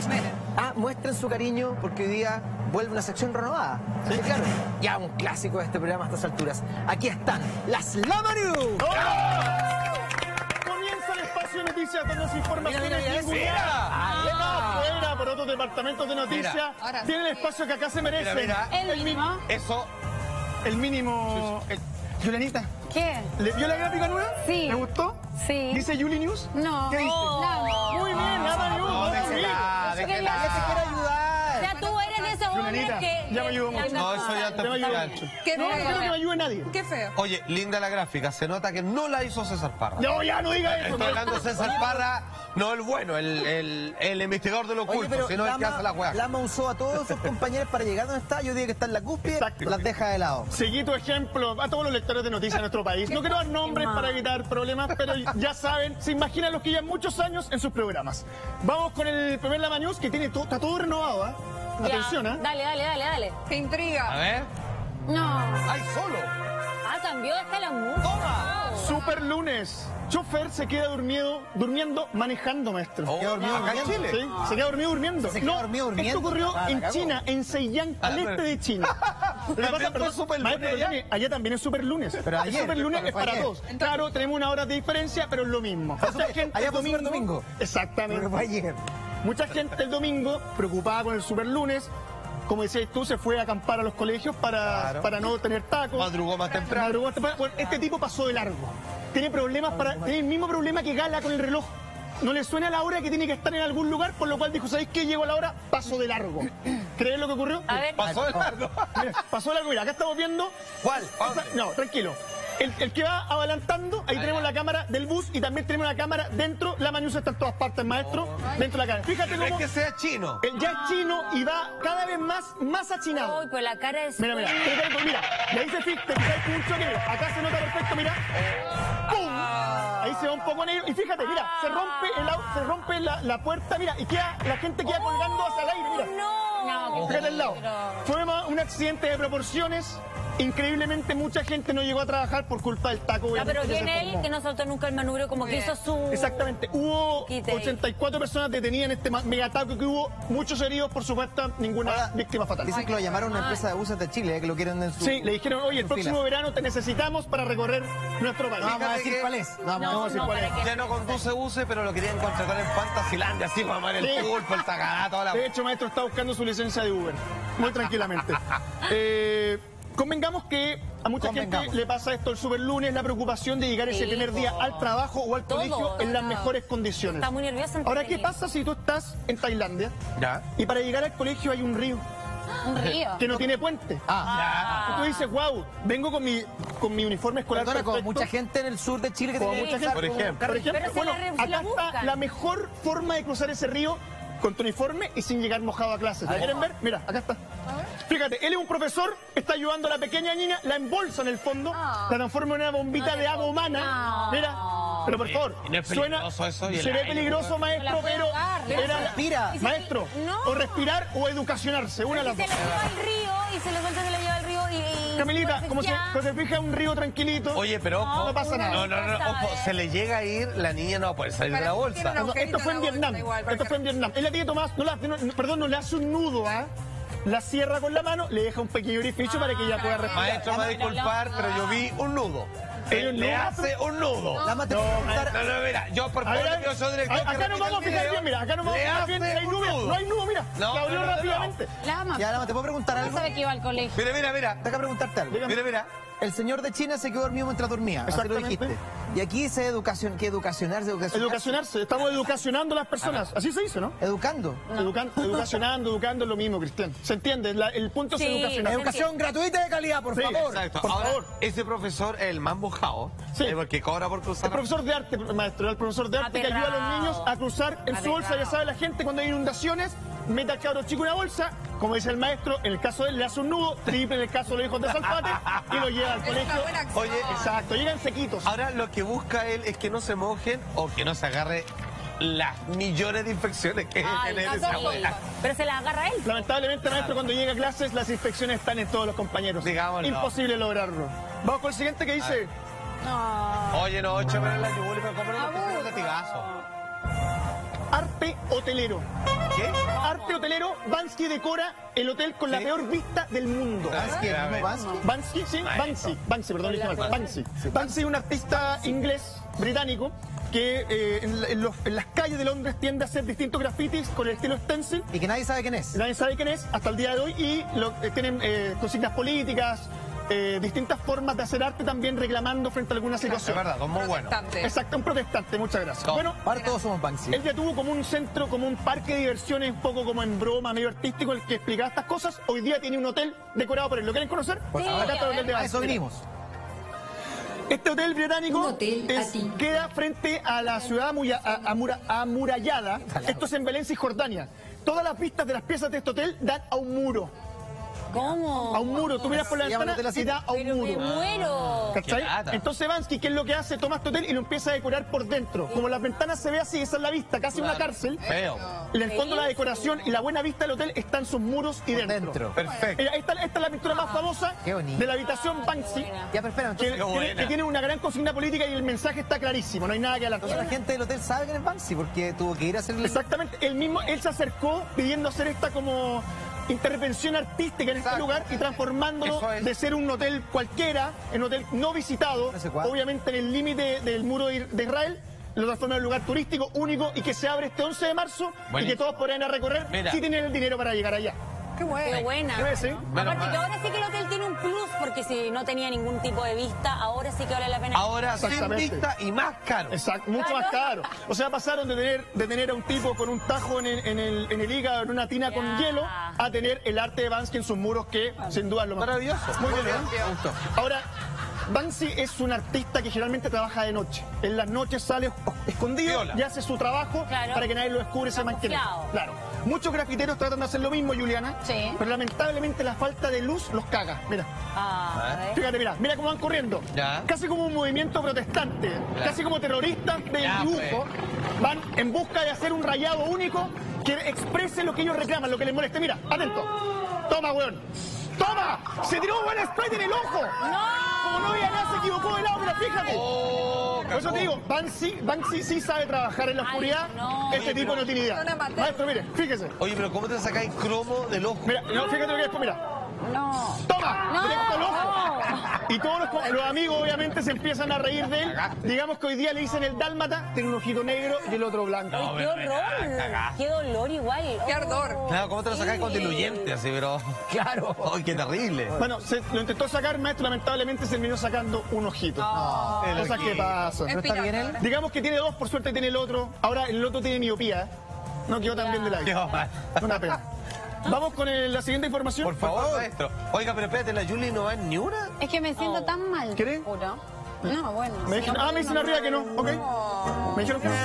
muestren su cariño, porque hoy día vuelve una sección renovada. Sí, claro. Ya un clásico de este programa a estas alturas. Aquí están las Lama News. Comienza el espacio de noticias donde las informaciones Mira, mira, ninguneadas afuera por otros departamentos de noticias. Ahora sí. Tienen el espacio que acá se merecen. Mira, mira. El mínimo. Eso, El mínimo. Julianita, ¿Qué? ¿le vio la gráfica nueva? Sí. ¿Le gustó? Sí. ¿Dice Julie News? No. ¿Qué dice? Muy bien, Lama News. No, muy bien. déjela, ¿Qué te quiere déjela. ayudar? O sea, tú eres de esos hombres Lunanita, que... ya me ayudó mucho. No, eso ya Ya me ayudó está mucho. Qué No, no feo. quiero que me ayude nadie. Qué feo. Oye, linda la gráfica, se nota que no la hizo César Parra. No, ya no diga eso. Estoy hablando de César Parra, no el bueno, el investigador de lo Oye, oculto, pero sino el que hace la weá. Lama usó a todos sus compañeros para llegar donde está. Yo dije que está en la cúspide, Exacto. las deja de lado. Seguí tu ejemplo a todos los lectores de noticias de nuestro país. No quiero dar nombres para evitar problemas, pero ya saben, se imaginan los que llevan muchos años en sus programas. Vamos con el primer Lama News que tiene está todo renovado, ¿ah? Ya, Atención, ¿ah? Dale. Qué intriga. A ver. No. ¡Ay, solo! Ah, cambió hasta la música. Super lunes. Chofer se queda durmiendo manejando, maestro. Oh, acá en Chile. Sí, se queda dormido durmiendo. ¿Se queda dormido durmiendo? Esto ocurrió Ah, la en cagó. China, en Zhejiang, al este de China. Lo que pasa, fue super lunes maestro, allá. allá también es super lunes. Pero el ayer, super lunes pero es fue para ayer. todos. Claro, tenemos una hora de diferencia, pero es lo mismo. Mucha gente allá el fue super domingo. Exactamente. Porque fue ayer. Mucha gente el domingo, preocupada con el super lunes, como decías tú, se fue a acampar a los colegios para no tener tacos. Madrugó más temprano. Madrugó más temprano. Bueno, este tipo pasó de largo. Tiene problemas tiene el mismo problema que Gala con el reloj. No le suena la hora que tiene que estar en algún lugar, por lo cual dijo, ¿sabéis qué? Llego a la hora, paso de largo. ¿Crees lo que ocurrió? A ver. Pasó de largo. Mira, pasó de largo. Mira, acá estamos viendo... ¿Cuál? No, tranquilo. El que va adelantando, ahí tenemos la cámara del bus y también tenemos la cámara dentro. La Mañusa está en todas partes, maestro. Dentro de la cámara. Fíjate No es cómo que sea chino. él ya es chino y va cada vez más achinado. Uy, pues la cara es... Mira, y ahí se fija, te fijáis mucho que mira, acá se nota perfecto, mira. ¡Pum! Ahí se va un poco negro. Y fíjate, mira, se rompe la puerta, mira, y la gente queda colgando hacia el aire, mira. No. Fíjate al lado. Fue un accidente de proporciones. Increíblemente mucha gente no llegó a trabajar por culpa del taco. No, pero obviamente, que se viene él formó. que no soltó nunca el manubrio, como que hizo su... Exactamente. Hubo Quite ahí. 84 personas detenidas en este megataco que hubo, muchos heridos, por supuesto, ninguna Ahora, víctima fatal. Dicen que lo llamaron una empresa de buses de Chile, que lo quieren en su... Sí, le dijeron, oye, el en próximo fila. verano te necesitamos para recorrer nuestro país. No vamos a Fíjate decir que- cuál es. No vamos a No, decir no, cuál es. para que- Ya no conduce buses, pero lo querían contratar en Fantasilandia, así para amar el Sí. pulpo, el tagada, toda la... De hecho, maestro está buscando su licencia de Uber, muy tranquilamente. Convengamos que a mucha gente le pasa esto el super lunes, la preocupación de llegar ese Sí, primer día al trabajo o al Todo. colegio en las mejores condiciones. Está muy nerviosa. Ahora, ¿qué pasa si tú estás en Tailandia ¿Ya? y para llegar al colegio hay un río Un río. que no tiene puente? Y tú dices, wow, vengo con mi uniforme escolar Perdona, como perfecto. mucha gente en el sur de Chile que Como tiene mucha que gente, por ejemplo. Por ejemplo, Pero se bueno, la acá está buscan. la mejor forma de cruzar ese río con tu uniforme y sin llegar mojado a clases. ¿Lo quieren ver? Mira, acá está. Fíjate, él es un profesor, está ayudando a la pequeña niña, la embolsa en el fondo, la transforma en una bombita de agua humana. Mira, pero por favor, Y no es peligroso eso, y el se ve aire, peligroso, No maestro, la puede pero ahogar, era, respira. maestro, No. o respirar o educacionarse, una de las Se dos. la lleva al río y se lo suelta, se la lleva al río y... Camilita, como ya. se fija un río tranquilito. Oye, pero ojo. No pasa nada. No, ojo, se le llega a ir, la niña no va a poder salir de la bolsa. Tiene una- Esto fue en Vietnam. Esto fue en Vietnam. Él la tiene tomada, no le hace un nudo, ¿ah? La cierra con la mano, le deja un pequeño orificio para que ella pueda respirar. Maestro, me va a disculpar, pero yo vi un nudo. ¿Hay un Él le nudo? hace un nudo. Lama, te puedo preguntar... No, mira, yo por A ver, favor, yo soy director. que acá nos vamos a repita el fijar video, bien, mira, acá nos vamos a le fijar bien, hace no hay un nudo, nudo. no hay nudo, mira, No, se abrió no, no, no. rápidamente. Lama. Ya, Lama, ¿te puedo preguntar algo? Sabe que iba al colegio. Mira. Tengo que preguntarte algo. Dígame. Mira. El señor de China se quedó dormido mientras dormía, así lo Exactamente. dijiste. Y aquí se educacionarse. Educacionarse, estamos educacionando a las personas, así se dice, ¿no? Educando. Educacionando es lo mismo, Cristian. ¿Se entiende? El punto Sí. es educacionar. Educación gratuita y de calidad, por Sí, favor. Exacto. Por Ahora, favor. ese profesor, el más mojado, Sí. porque cobra por cruzar. El profesor de arte, maestro, el profesor de arte que ayuda a los Aperrado. niños a cruzar en su bolsa. Ya sabe la gente, cuando hay inundaciones, mete al cabro chico una bolsa, como dice el maestro, en el caso de él le hace un nudo, triple en el caso de los hijos de Salfate, y lo lleva al Es una colegio. buena acción. Oye, Exacto, llegan sequitos. Ahora lo que busca él es que no se mojen o que no se agarre las millones de infecciones que Ay, genera está esa todo. weá. Pero se la agarra él. Lamentablemente, maestro, cuando llega a clases, las infecciones están en todos los compañeros. Digámoslo. Imposible lograrlo. Vamos con el siguiente que dice... Oye, no, échame en la yugula, pero cómo no te un latigazo. Arte hotelero. ¿Qué? Arte hotelero, Bansky decora el hotel con la ¿Sí? peor vista del mundo. Bansky, A ver. Bansky. Bansky, sí, Banksy, perdón, dije mal. Banksy. Banksy es un artista inglés, británico, que en las calles de Londres tiende a hacer distintos grafitis con el estilo stencil. Y que nadie sabe quién es. Nadie sabe quién es hasta el día de hoy y tienen consignas políticas, distintas formas de hacer arte también reclamando frente a alguna situación. Es verdad, son muy buenos. Protestante. Exacto, un protestante, muchas gracias. No. Bueno, Ahora todos somos Banksy. él ya tuvo como un centro, como un parque de diversiones, un poco como en broma, medio artístico, el que explicaba estas cosas. Hoy día tiene un hotel decorado por él. ¿Lo quieren conocer? Por favor. Acá está el hotel de A Banksy. eso Mira. vinimos. Este hotel británico Un hotel así. queda frente a la ciudad amurallada. Esto es en Belén, Cisjordania. Todas las vistas de las piezas de este hotel dan a un muro. ¿Cómo? A un muro. Tú miras por la Se llama el ventana hotel así. y da a un Pero me muro. muero. ¿Cachai? Qué lata. Entonces Bansky, ¿qué es lo que hace? Toma este hotel y lo empieza a decorar por dentro. Como las ventanas se ve así, esa es la vista, casi una cárcel. Feo. En el fondo la decoración y la buena vista del hotel están sus muros y Por dentro. dentro. Perfecto. Mira, esta es la pintura más famosa Qué bonito. de la habitación Banksy, Ya, pero espera, que, entonces, que tiene una gran consigna política y el mensaje está clarísimo, no hay nada que hablar. la gente del hotel sabe quién es Banksy porque tuvo que ir a hacer el... Exactamente, él se acercó pidiendo hacer esta como intervención artística en este Exacto. lugar y transformándolo Eso es. de ser un hotel cualquiera, en un hotel no visitado, No sé cuál. obviamente en el límite del muro de Israel, lo transforma en un lugar turístico único y que se abre este 11 de marzo y Buenísimo. que todos podrán ir a recorrer Mira. si tienen el dinero para llegar allá. Qué bueno. Qué buena. ¿Qué ves, eh? Menos Aparte mal. que ahora sí que el hotel tiene un plus, porque si no tenía ningún tipo de vista, ahora sí que vale la pena. Ahora sin Exactamente. vista y más caro. Exacto, mucho más caro. O sea, pasaron de tener a un tipo con un tajo en el hígado, en una tina con Ya. hielo, a tener el arte de Banksy en sus muros, que sin duda es lo más. Maravilloso. Muy bien, Me ¿eh? gustó. Ahora, Banksy es un artista que generalmente trabaja de noche. En las noches sale escondido Viola. y hace su trabajo Claro. para que nadie lo descubre y se mantiene. Camuflado. Claro. Muchos grafiteros tratan de hacer lo mismo, Juliana. Sí. Pero lamentablemente la falta de luz los caga. Mira. Ah, a ver. Fíjate, mira cómo van corriendo. Ya. Casi como un movimiento protestante, casi como terroristas del Ya, dibujo. Van en busca de hacer un rayado único que exprese lo que ellos reclaman, lo que les moleste. Mira, atento. Toma, weón. ¡Toma! ¡Se tiró un buen spray en el ojo! ¡No! Como no había nada, se equivocó de lado, mira, fíjate. Oh, Por eso te digo, Banksy sí sabe trabajar en la oscuridad. no. Este tipo no tiene idea. Son amateurs. Maestro, mire, fíjese. Oye, pero ¿cómo te sacáis cromo del ojo? Mira, no, fíjate lo que después, mira. No. ¡Toma! No. Directo al ojo. Y todos los amigos obviamente se empiezan a reír de él. Digamos que hoy día le dicen el dálmata, tiene un ojito negro y el otro blanco. No, ¡Qué horror! cagaste. ¡Qué dolor igual! Qué ardor. Claro, ¿cómo te lo sacáis con diluyente así, pero? Claro. ¡Ay, qué terrible! Bueno, lo intentó sacar, maestro, lamentablemente se terminó sacando un ojito. El Cosas que ojito. pasan. ¿No está bien él? Digamos que tiene dos, por suerte tiene el otro. Ahora el otro tiene miopía. ¿Eh? No quedó tan bien de la Qué vida. mal. Una pena. Vamos con la siguiente información. Por favor, maestro. Oiga, pero espérate, ¿la Julie no va en ni una? Es que me siento tan mal. ¿Querés? Juro. No, bueno. Me dijeron, me dicen arriba que no, ¿ok? Me dijeron que no.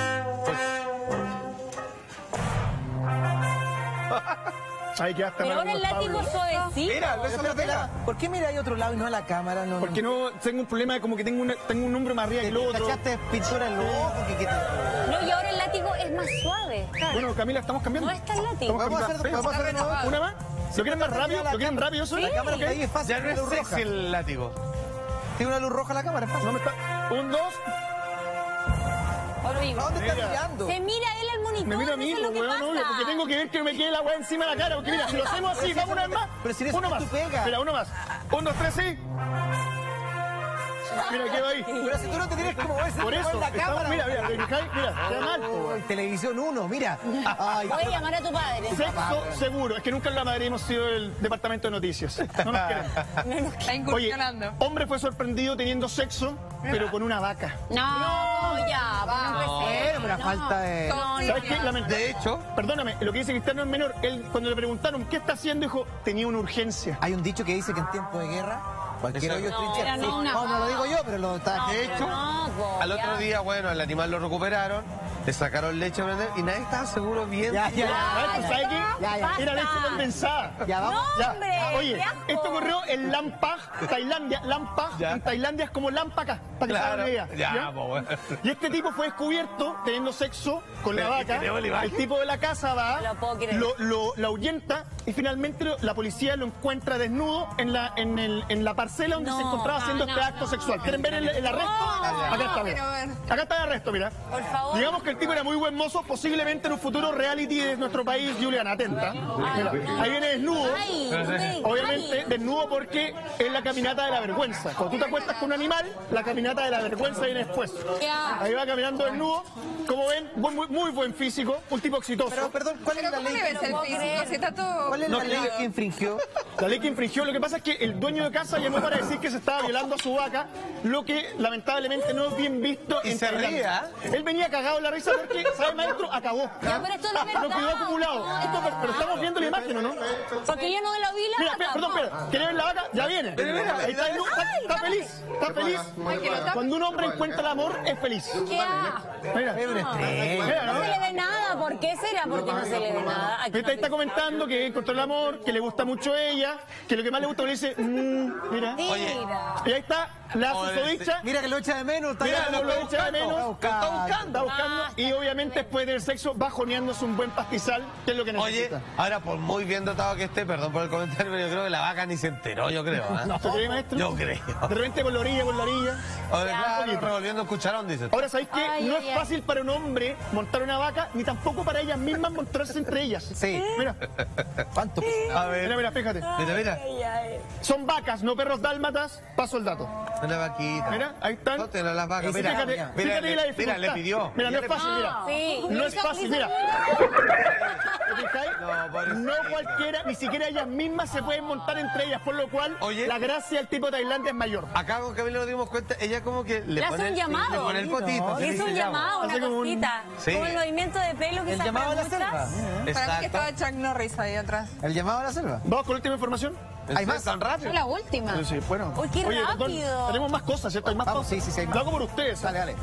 Ahí quedaste Pero mal, ahora el látigo Pablo. suavecito. Mira, esa es la pela. ¿Por qué mira ahí otro lado y no a la cámara? No, Porque no tengo un problema de como que tengo un hombro más arriba que el otro. ¿Cachaste pintura en los ojos? No, y ahora el látigo es más suave. Bueno, Camila, estamos cambiando. No es tan látigo. Estamos Vamos a hacer cambiando. vamos a hacer de nuevo. ¿Una más? ¿Lo quieren más rápido? ¿Lo quieren rápido eso? La cámara está ahí, es fácil. Ya no tiene es luz roja. sexy el látigo. Tiene una luz roja la cámara, es fácil. No me está. Un, dos. Ahora digo. ¿A dónde está Mira. mirando? Se mira él al monitor. Me mira a mí, eso es lo que weón, pasa. obvio, porque tengo que ver que me quede la weá encima de la cara. Porque mira, si lo hacemos así, vamos una vez más. Pero si eres uno tú, más. tú pega. Espera, uno más. Un, dos, tres, sí. Mira, quedo ahí. Pero si tú no te tienes como ese Por eso, en la estamos, cámara. mira, ¿te fijáis? Mira, queda mal. po, weón. Ay, Televisión 1, mira. Ay, Voy a llamar a tu padre. Sexo seguro. Es que nunca en la Madrid hemos sido el departamento de noticias. No nos queremos. Está Oye, incursionando. hombre fue sorprendido teniendo sexo, pero con una vaca. No, ya, pues no empecé. Pero una falta de... ¿Sabes qué? De hecho, Perdóname, lo que dice Cristiano es menor. Él, cuando le preguntaron qué está haciendo, dijo, tenía una urgencia. Hay un dicho que dice que en tiempo de guerra cualquier Eso- hoyo es No, trinchera. era no, una No, no lo digo yo, pero lo está... de hecho, no, po, al otro ya. día, bueno, el animal lo recuperaron, le sacaron leche a prender y nadie estaba seguro bien. Ya, ya, ¿Sabes? ¿Sabe qué? Ya. Era leche condensada. Ya, vamos. No, Ya. hombre, Oye, qué asco. esto ocurrió en Lampag, Tailandia. Lampag, Ya. en Tailandia es como Lampaca, para que se hagan Claro, una idea. ya, pues bueno. Y este tipo fue descubierto teniendo sexo con la Pero, ¿y vaca. tiene olivaje? El tipo de la casa va, No lo puedo creer. la ahuyenta y finalmente la policía lo encuentra desnudo en la parcela donde No, se encontraba haciendo no, este acto no. sexual. ¿Quieren ver el arresto? No, Acá está, quiero mira. ver. Acá está el arresto, mira. Por favor. Digamos que el tipo era muy buen mozo, posiblemente en un futuro reality de nuestro país, Juliana, atenta. Mira, ahí viene desnudo. Ay, Obviamente desnudo porque es la caminata de la vergüenza. Cuando tú te acuestas con un animal, la caminata de la vergüenza viene después. Ahí va caminando desnudo. Como ven, muy buen físico, un tipo exitoso. Pero, perdón, ¿cuál es Pero la ¿cómo ley? le ves el físico? Si está todo... ¿Cuál es la ley que infringió? La ley que infringió, lo que pasa es que el dueño de casa llamó para decir que se estaba violando a su vaca, lo que lamentablemente no es bien visto Y en se Tailandia. Él venía cagado en la risa porque, ¿sabe, maestro? Acabó. Ya, pero esto no es verdad. Lo quedó acumulado. Pero estamos viendo la imagen, ¿o no? Porque yo no lo vi la Mira, vaca, perdón, no. espera. ¿Quieres ver la vaca? Ya viene. Ahí está, está feliz. Está feliz. Cuando un hombre encuentra el amor, es feliz. ¿Qué ha? Mira, mira, No ¿no? se le ve nada. ¿Por qué será? Porque no se le ve nada. Aquí Ahí está comentando que encontró el amor, que le gusta mucho ella, que lo que más le gusta le dice, mira. Mira. Y ahí está la susodicha. Mira que lo echa de menos. Está Mira, ya, lo echa de menos. Está buscando. Está buscando. Y obviamente después del sexo va joneándose un buen pastizal, que es lo que Oye, necesita. ahora por muy bien dotado que esté, perdón por el comentario, pero yo creo que la vaca ni se enteró, yo creo. ¿Ah? ¿Usted cree, maestro? Yo creo. De repente por la orilla, por la orilla. Oye, claro, poquito. revolviendo el cucharón, dice. Ahora, ¿sabéis que Ay, no ay, es fácil para un hombre montar una vaca, ni tampoco para ellas mismas montarse entre ellas? Sí. Mira, ¿Cuánto? A ver, mira, fíjate. mira. Son vacas, no perros dálmatas. Paso el dato. Una vaquita. Mira, ahí están. No te las vacas. Y Mira, Fíjate, mira, fíjate le- la mira, dificultad. le pidió. Mira, no es le fácil, mira. Sí. No es fácil, mira. ¿Te fijáis? No, pobrecito. No cualquiera, ni siquiera ellas mismas se pueden montar entre ellas, por lo cual Oye. la gracia del tipo de Tailandia es mayor. Acá con Camila nos dimos cuenta, ella como que le Le pone hace un llamado. le pone el potito. se Es dice un llama. llamado, una Hace como un- cosita. Sí. Como el movimiento de pelo que El saca llamado a la muchas. selva. Para mí que Exacto. estaba Chuck Norris ahí atrás. El llamado a la selva. Vamos con la última información. Hay más. ¿Tan rápido? Fue la última. Sí, bueno. Uy, qué Oye, perdón, rápido. tenemos más cosas, ¿cierto? Hay más Vamos, cosas. sí, hay más. Lo hago por ustedes. Dale, dale.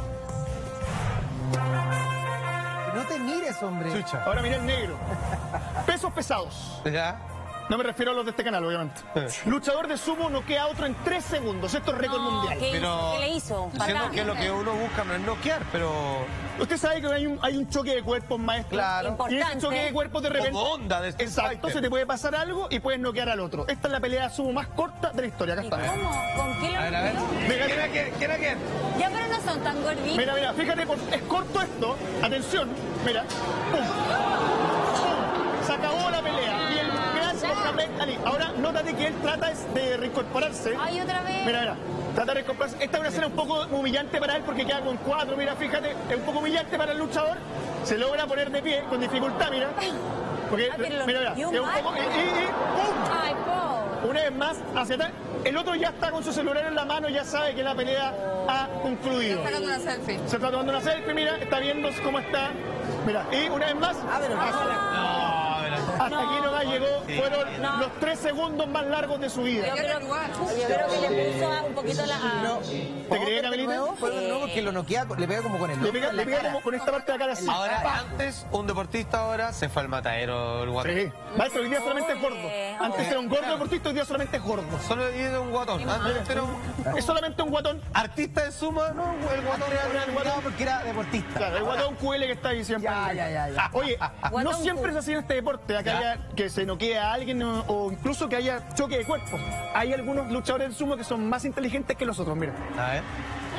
No te mires, hombre. Chucha. Ahora mira el negro. Pesos pesados. ¿Ya? No me refiero a los de este canal, obviamente. Luchador de sumo noquea a otro en 3 segundos. Esto es récord No, mundial. ¿qué, Pero- ¿Qué le hizo? Siendo Patán. que lo que uno busca no es noquear, pero Usted sabe que hay un choque de cuerpos, maestro. Claro. Y ese Importante. choque de cuerpos de repente. como onda de este Exacto, se te puede pasar algo y puedes noquear al otro. Esta es la pelea de sumo más corta de la historia. Acá ¿Y está. cómo? ¿Con qué lo A ver, a ver. Mira, ¿Quién a quién? ¿Quién a quién? Ya, pero no son tan gorditos. Mira, fíjate, es corto esto. Atención, mira. ¡Pum! ¡Pum! Se acabó la pelea. Y el gran Mohamed Ali. Ahora, nótate que él trata de reincorporarse. Ay, otra vez. Mira, trata de reincorporarse. Esta es una escena un poco humillante para él porque queda con 4. Mira, fíjate, es un poco humillante para el luchador. Se logra poner de pie con dificultad, mira. Porque, Ah, pero lo mira, metió es un mal. poco. ¡Pum! Ay, po. Una vez más, hacia atrás. El otro ya está con su celular en la mano, ya sabe que la pelea ha concluido. Está sacando una selfie. Se está tomando una selfie, mira, está viendo cómo está. Mira, y una vez más, hasta aquí nomás llegó, fueron No. los 3 segundos más largos de su vida. Yo Y creo, otro lugar. yo creo que le puso un poquito la... No. ¿Te crees, Camilita? No, porque lo noquea, le pega como con el Le ojo pega, en la le pega cara. como con esta parte de acá así. Ahora, antes, un deportista ahora se fue al matadero el guatón. Sí. Maestro, hoy día solamente es gordo. Antes era un gordo deportista, hoy día solamente es gordo. Solo era un guatón. Antes era un Es solamente un guatón. artista de suma, no, el guatón era El guatón. Porque era deportista. Claro, el guatón QL que está ahí siempre. Ya. Oye, no Guatón siempre Q. es así en este deporte, acá haya que se noquee a alguien o incluso que haya choque de cuerpos. Hay algunos luchadores de sumo que son más inteligentes que los otros, mira. A ver.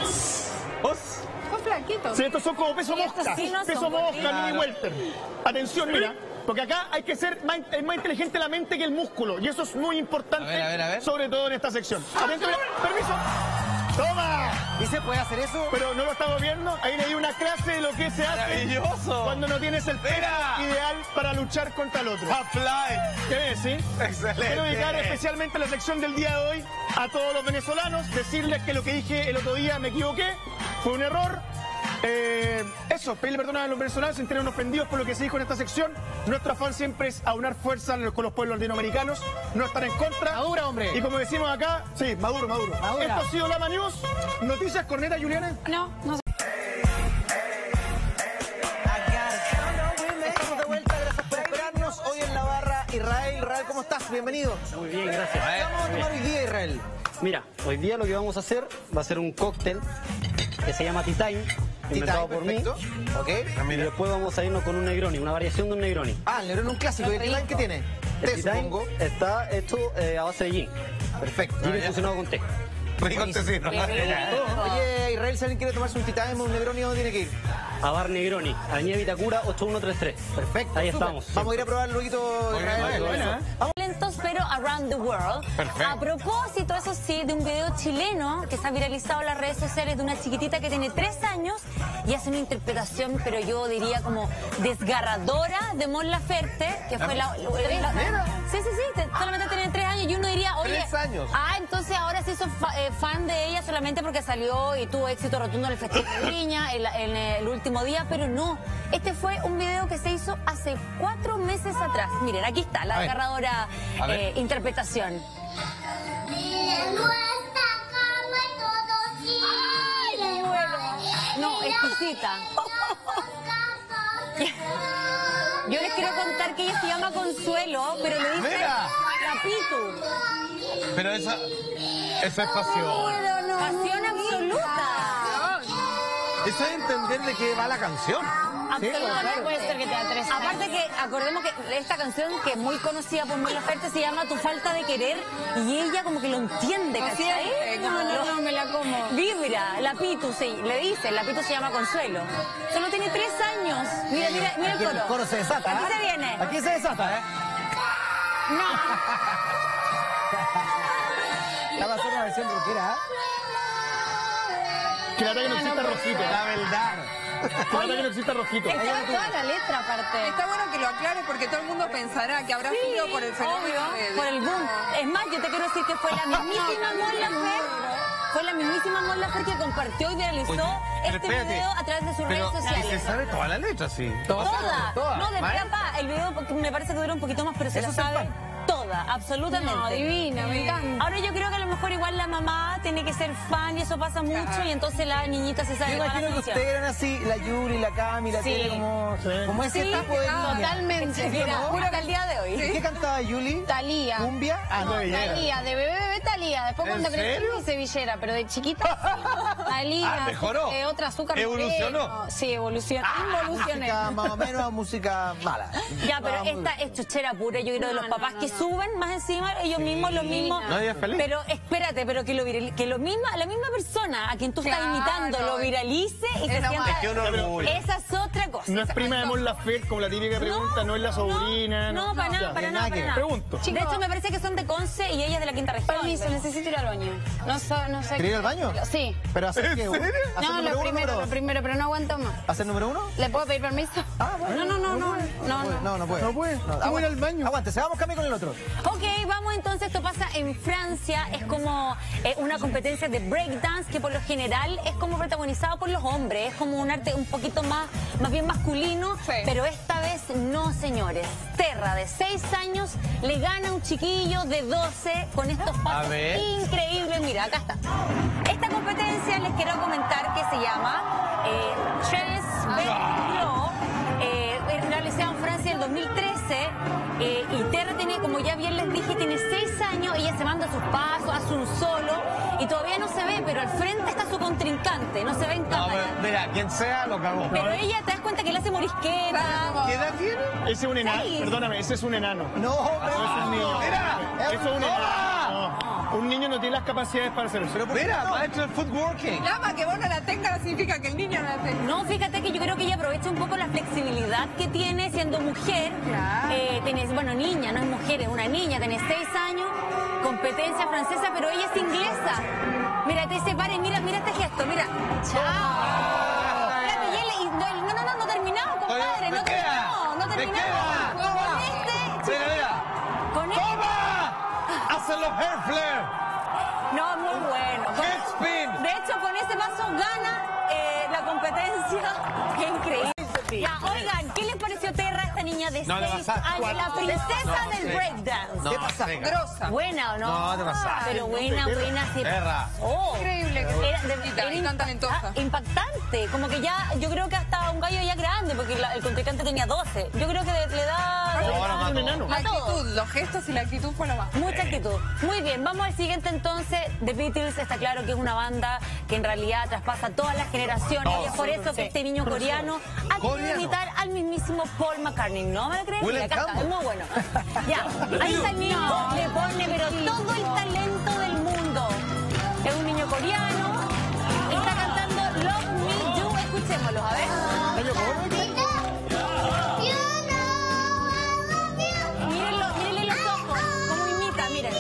Son flaquitos. Sí, estos son como peso Sí, estos mosca, sí no peso son mosca, gorditos. mini welter. Atención, mira, porque acá hay que ser más, es más inteligente la mente que el músculo, y eso es muy importante, A ver. sobre todo en esta sección. Atento, mira, permiso. ¡Toma! ¿Y se puede hacer eso? Pero no lo estamos viendo. Ahí le di una clase de lo que se hace Maravilloso. cuando no tienes el peso Mira. ideal para luchar contra el otro. Apply. ¿Qué ves, sí? Excelente. Quiero dedicar especialmente la sección del día de hoy a todos los venezolanos, decirles que lo que dije el otro día me equivoqué, fue un error. Eso, pedirle perdón a los venezolanos, se enteren ofendidos por lo que se dijo en esta sección. Nuestro afán siempre es aunar fuerzas con los pueblos latinoamericanos, no estar en contra. Madura, hombre. Y como decimos acá, sí, maduro. Madura. Esto ha sido Lama News. Noticias corneta, Juliana. No sé. Estamos de vuelta, gracias por esperarnos. Hoy en la barra, Israel. Israel, ¿cómo estás? Bienvenido. Muy bien, gracias. ¿Qué vamos a tomar hoy día, Israel? Mira, hoy día lo que vamos a hacer va a ser un cóctel que se llama Tea Time, inventado por mí. Perfecto. Ok. Y después vamos a irnos con un Negroni, una variación de un Negroni. Ah, el Negroni es un clásico. ¿Y el Tea Time qué tiene? El Té, Tea Time supongo. está hecho a base de gin. Perfecto. Gin infusionado con té. Rico tecito. Oye, Israel, si alguien quiere tomarse un Tea Time o un Negroni, ¿dónde tiene que ir? a Bar Negroni, Avenida Vitacura 8133. Perfecto. Ahí súper. estamos. Vamos a ir a probar luego. Lentos, pero around the world. Perfecto. A propósito, eso sí, de un video chileno que se ha viralizado en las redes sociales de una chiquitita que tiene 3 años y hace una interpretación, pero yo diría como desgarradora de Mon Laferte, que fue la... Sí, solamente tiene 3 años y uno diría, oye... 3 años. Entonces ahora se hizo fan de ella solamente porque salió y tuvo éxito rotundo en el Festival de Viña en el último día, pero no. Este fue un video que se hizo hace 4 meses atrás. Miren, aquí está la desgarradora interpretación. Ay, bueno. No, exquisita. Yo les quiero contar que ella se llama Consuelo, pero le dice Mira. la Pitu. Pero esa es pasión. Pasión absoluta. Eso es entender de qué va la canción. Absolutamente. Puede ser que te da 3 años. Aparte que, acordemos que esta canción, que es muy conocida por Mon Laferte, se llama Tu falta de querer, y ella como que lo entiende, ¿cachai? No, me la como. Vibra, la Pitu, sí, le dice, la Pitu se llama Consuelo. Solo tiene 3 años. Mira Aquí el coro. el coro se desata. Aquí se viene. Aquí se desata, ¿eh? No. La va a hacer una versión rockera, Que la que no exista rojito. La verdad. Que la que no exista rojito. Está toda la letra aparte. Está bueno que lo aclares porque todo el mundo pensará que habrá sido por el fenómeno. Obvio, por el boom. Es más, yo te quiero decir que fue la mismísima Mon Laferte. Fue la mismísima Mon Laferte que compartió y viralizó este espérate, video a través de sus redes Y se sociales. sabe toda la letra, sí. Toda. No, de ¿Vale? pa. El video me parece que dura un poquito más, pero se Eso la es el sabe fan. toda, absolutamente. No, divina, me encanta. Ahora yo creo que a lo mejor igual la mamá tiene que ser fan y eso pasa mucho y entonces la niñita se sabe Yo toda la imagino que canción. ustedes eran así, la Yuri, la Cami, la Sí. Tere, como ese Sí, tipo de niña. totalmente. Mira, ¿no? juro que al día de hoy. ¿Y qué cantaba Yuli? Talía. ¿Cumbia? No, Talía, de bebé Talía. Después ¿En cuando crecí serio? me hice villera, pero de chiquita Talía. mejoró. Otra azúcar. ¿Evolucionó? Moreno. Sí, evolucionó. Involucioné. Música más o menos a música mala. Ya, pero Vamos. esta es chuchera pura, yo creo, de los papás que suben más encima, ellos mismos, lo mismo. No, ella es feliz. Pero espérate, pero que la misma persona a quien tú estás Claro. imitando lo viralice y se Es lo sienta... más. Es que uno orgullo. Esa es otra cosa. No es prima de Mon Laferte, como la típica pregunta, no es la sobrina. No, para nada, Ya. para nada nada, que para ver. nada. Pregunto. De hecho, me parece que son de Conce y ella es de la quinta región. Permiso, pero- necesito ir al baño. No sé. ¿Querés ir al baño? Sí. ¿Pero hacer ¿En qué? serio? ¿Hacer No, número lo uno, número dos? primero, pero no aguanto más. ¿Hacer número 1? ¿Le puedo pedir permiso? Ah, bueno. No. No puede. No puede. ¿Cómo ir al baño? Aguántese, vamos Cami con el otro. Ok, vamos entonces, esto pasa en Francia, es como una competencia de breakdance que por lo general es como protagonizado por los hombres, es como un arte un poquito más bien masculino, Sí. pero esta vez no, señores. Terra, de 6 años, le gana a un chiquillo de 12 con estos pasos ver. increíbles. Mira, acá está. Esta competencia les quiero comentar que se llama Tres Belo, realizada en Francia en el 2013, y Terra tiene, como ya bien les dije, tiene 6 años, ella se manda sus pasos, hace un solo, y todavía no se ve, pero al frente está su contrincante, no se ve en No, cámara. pero, mira, quien sea lo cagó. Pero ella, te das cuenta que le hace morisqueta. ¿Qué edad tiene? Ese es un enano. Sí. Perdóname, ese es un enano. No, Eso es un niño. Mira. Eso es un enano. No. Un niño no tiene las capacidades para hacer eso. Mira, maestro del footworking. Nada que vos no la tengas no significa que el niño no la tenga. No, fíjate que yo creo que ella aprovecha un poco la flexibilidad que tiene siendo mujer. Claro. Bueno, niña, no es mujer, es una niña, tiene 6 años, competencia francesa, pero ella es inglesa. Mira, te separe, mira este gesto, mira. ¡Chao! Espérate, y él- no terminamos, compadre, Me no queda, terminamos, no me terminamos. queda. Con este, Mira. con este. ¡Toma! ¡Hacen los hair flare! No, muy bueno. Head spin. De hecho, con ese paso gana la competencia. ¡Qué increíble! Ya, oigan, ¿qué les pareció Terra, esta niña de No, te 6 pasaste. años, la princesa No, del sí. breakdance? No, ¿Qué pasa? venga. Grosa. ¿Buena o no? No, te pasaste. Pero buena, sí. Terra. Oh. Increíble que Era, chiquita y tan talentosa. impactante. Como que ya, yo creo que hasta un gallo ya grande, porque el contrincante tenía 12. Yo creo que le da... Ahora un mató. enano. La A todos. actitud, los gestos y la actitud fue lo más. Mucha actitud. Muy bien, vamos al siguiente entonces. The Beatles está claro que es una banda que en realidad traspasa todas las generaciones y es por eso que este niño coreano ha querido Coreano. imitar al mismísimo Paul McCartney. ¿No me lo crees? Huele Mira, acá está, campo. es muy bueno. Ya, ahí está el niño, le pone pero todo el talento del mundo. Es un niño coreano, está cantando Love Me Do, escuchémoslo, a ver. Mírenle los ojos, como imita, miren.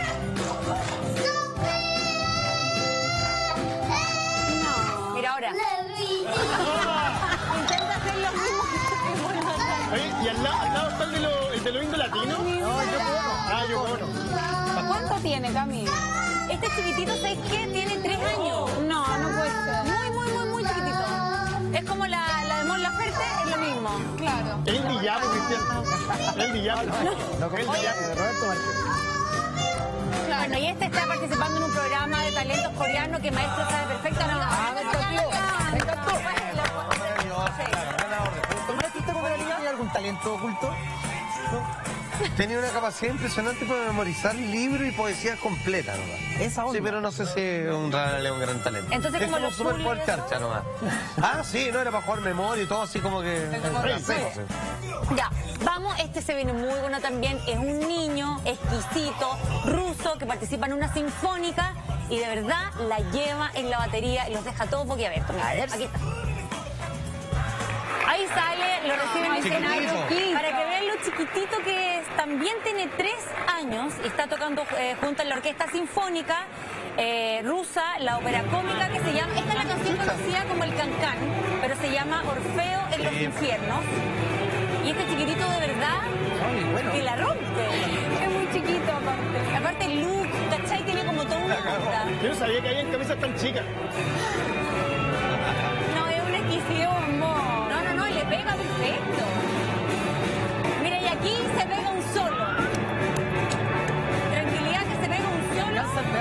No. Mira ahora. Intenta hacer lo mismo. Oye, y al lado está el de lo indo latino. Yo bueno. ¿Cuánto tiene, Cami? Este chiquitito, ¿sabes qué? Tiene 3 años. No puede ser. Muy chiquitito. Es como la de Mon Laferte, es lo mismo. Claro. El Diablo, Cristian. El Diablo. No, como el Diablo de Roberto Márquez. Bueno, y este está participando en un programa de talentos coreano que Maestro sabe perfectamente. Me encantó. ¿Usted como la niña tiene algún talento oculto? Tenía una capacidad impresionante para memorizar libros y poesías completas nomás. Esa onda. Sí, pero no sé si es un gran talento. Entonces, es como como los super puzzles- por charcha nomás. Ah, sí, no era para jugar memoria y todo así como que... Ya, vamos, este se viene muy bueno también. Es un niño exquisito, ruso, que participa en una sinfónica y de verdad la lleva en la batería y los deja todos boquiabiertos. Mira, aquí está. Ahí sale, lo recibe en el escenario. Para que vean lo chiquitito que es. También tiene 3 años y está tocando junto a la orquesta sinfónica rusa, la ópera cómica que se llama... Esta es la canción conocida como el Cancán, pero se llama Orfeo en los infiernos. Y este chiquitito de verdad que la rompe. Es muy chiquito, aparte. Aparte el look, ¿cachai? Tiene como toda una onda. Yo no sabía que había camisas tan chicas. No, es un exquisito bombón. No, le pega perfecto. Mira, y aquí se pega un solo. Tranquilidad que se pega un solo.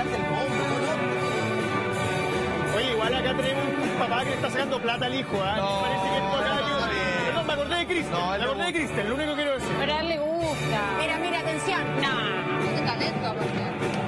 Oye, igual acá tenemos un papá que le está sacando plata al hijo, ¿ah? No, Parece que esto acá está bien. Perdón, me acordé de Cristian. No, Me acordé de Cristian, lo único que quiero decir. Pero a él le gusta. Mira, atención. No. Tiene talento, aparte.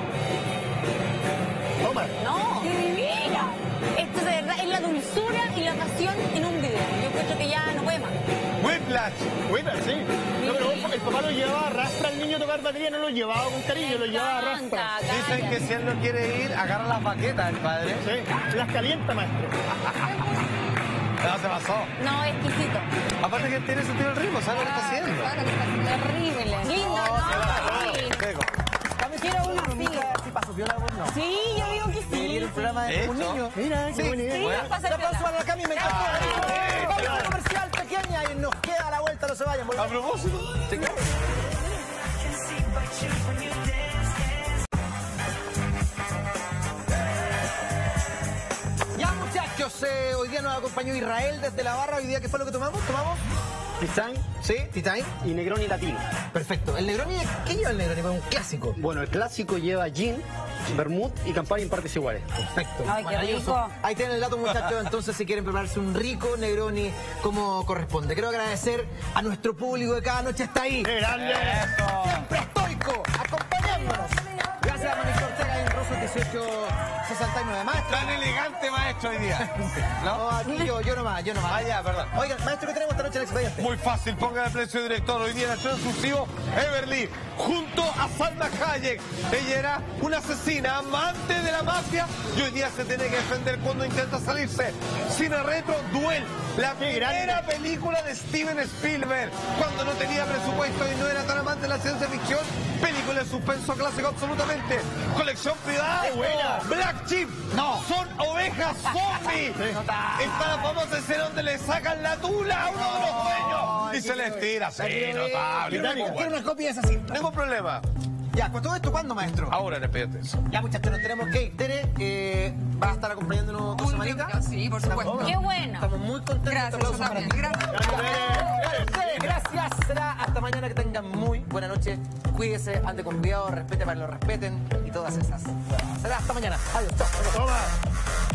Toma. No. ¡Qué divina! Esto de verdad es la dulzura y la pasión en un video. Yo creo que ya no puede más. Whiplash. Bueno, sí. No, pero ojo, el papá lo llevaba a arrastra al niño a tocar batería, no lo llevaba con cariño, lo llevaba a arrastra. Dicen que si él no quiere ir, agarra las baquetas el padre. Sí, las calienta, maestro. No, se pasó. No, exquisito. Aparte que él tiene sentido del ritmo, ¿sabe lo que está haciendo? Terrible. Lindo, ¿no? Sí. Seco. Quiero una bromita si pasó piola o no. Sí, yo digo que Sí, sí. un programa de ¿De un hecho? niño. Mira, qué buena idea. Sí, pasa Un aplauso piola. para la Cami, me encantó. Vamos a una comercial pequeña y nos queda la vuelta, no se vayan. A volvemos. propósito. Ya, muchachos, hoy día nos acompañó Israel desde la barra. Hoy día, ¿qué fue lo que tomamos? ¿Tomamos? Titán Sí, T-Time. y Negroni Latino. Perfecto. ¿El Negroni? ¿Qué lleva el Negroni? Un clásico. Bueno, el clásico lleva gin, vermut y Campari en partes iguales. Perfecto. Ay, qué Maravilloso. rico. Ahí tienen el dato, muchachos. Entonces, si quieren prepararse un rico Negroni como corresponde. Quiero agradecer a nuestro público que cada noche está ahí. ¡Qué grande! Siempre estoico, acompañándonos. Gracias a Mauricio Ortega en Rosso 1869. Maestro. Tan elegante maestro hoy día. No, aquí yo nomás. Ah, ya, perdón. Oigan, maestro, ¿qué tenemos esta noche en el expediente? Muy fácil, ponga el precio director. Hoy día en el estreno exclusivo, Everly, junto a Salma Hayek. Ella era una asesina, amante de la mafia, y hoy día se tiene que defender cuando intenta salirse. Cine Retro Duel, la primera película de Steven Spielberg, cuando no tenía presupuesto y no era tan amante de la ciencia ficción. Película de suspenso clásico absolutamente. Colección privada. buena! Black Sheep. No. Son ovejas zombie. Está la famosa escena donde le sacan la tula a uno de los dueños y se les tira. Sí, notable. Quiero una copia de esa cinta. Ningún problema. Ya, pues todo esto, ¿cuándo, maestro? Ahora en expediente. Ya, muchachos, nos tenemos que ir. Tere, ¿vas a estar acompañándonos tu semanita? Sí, por supuesto. Qué bueno. Estamos muy contentos. Gracias, yo Aplausos para también. ti. Gracias. Gracias. Será hasta mañana, que tengan muy buena noche. Cuídese, ande con cuidado, respete para que lo respeten y todas esas. Será hasta mañana. Adiós. Chao. Toma.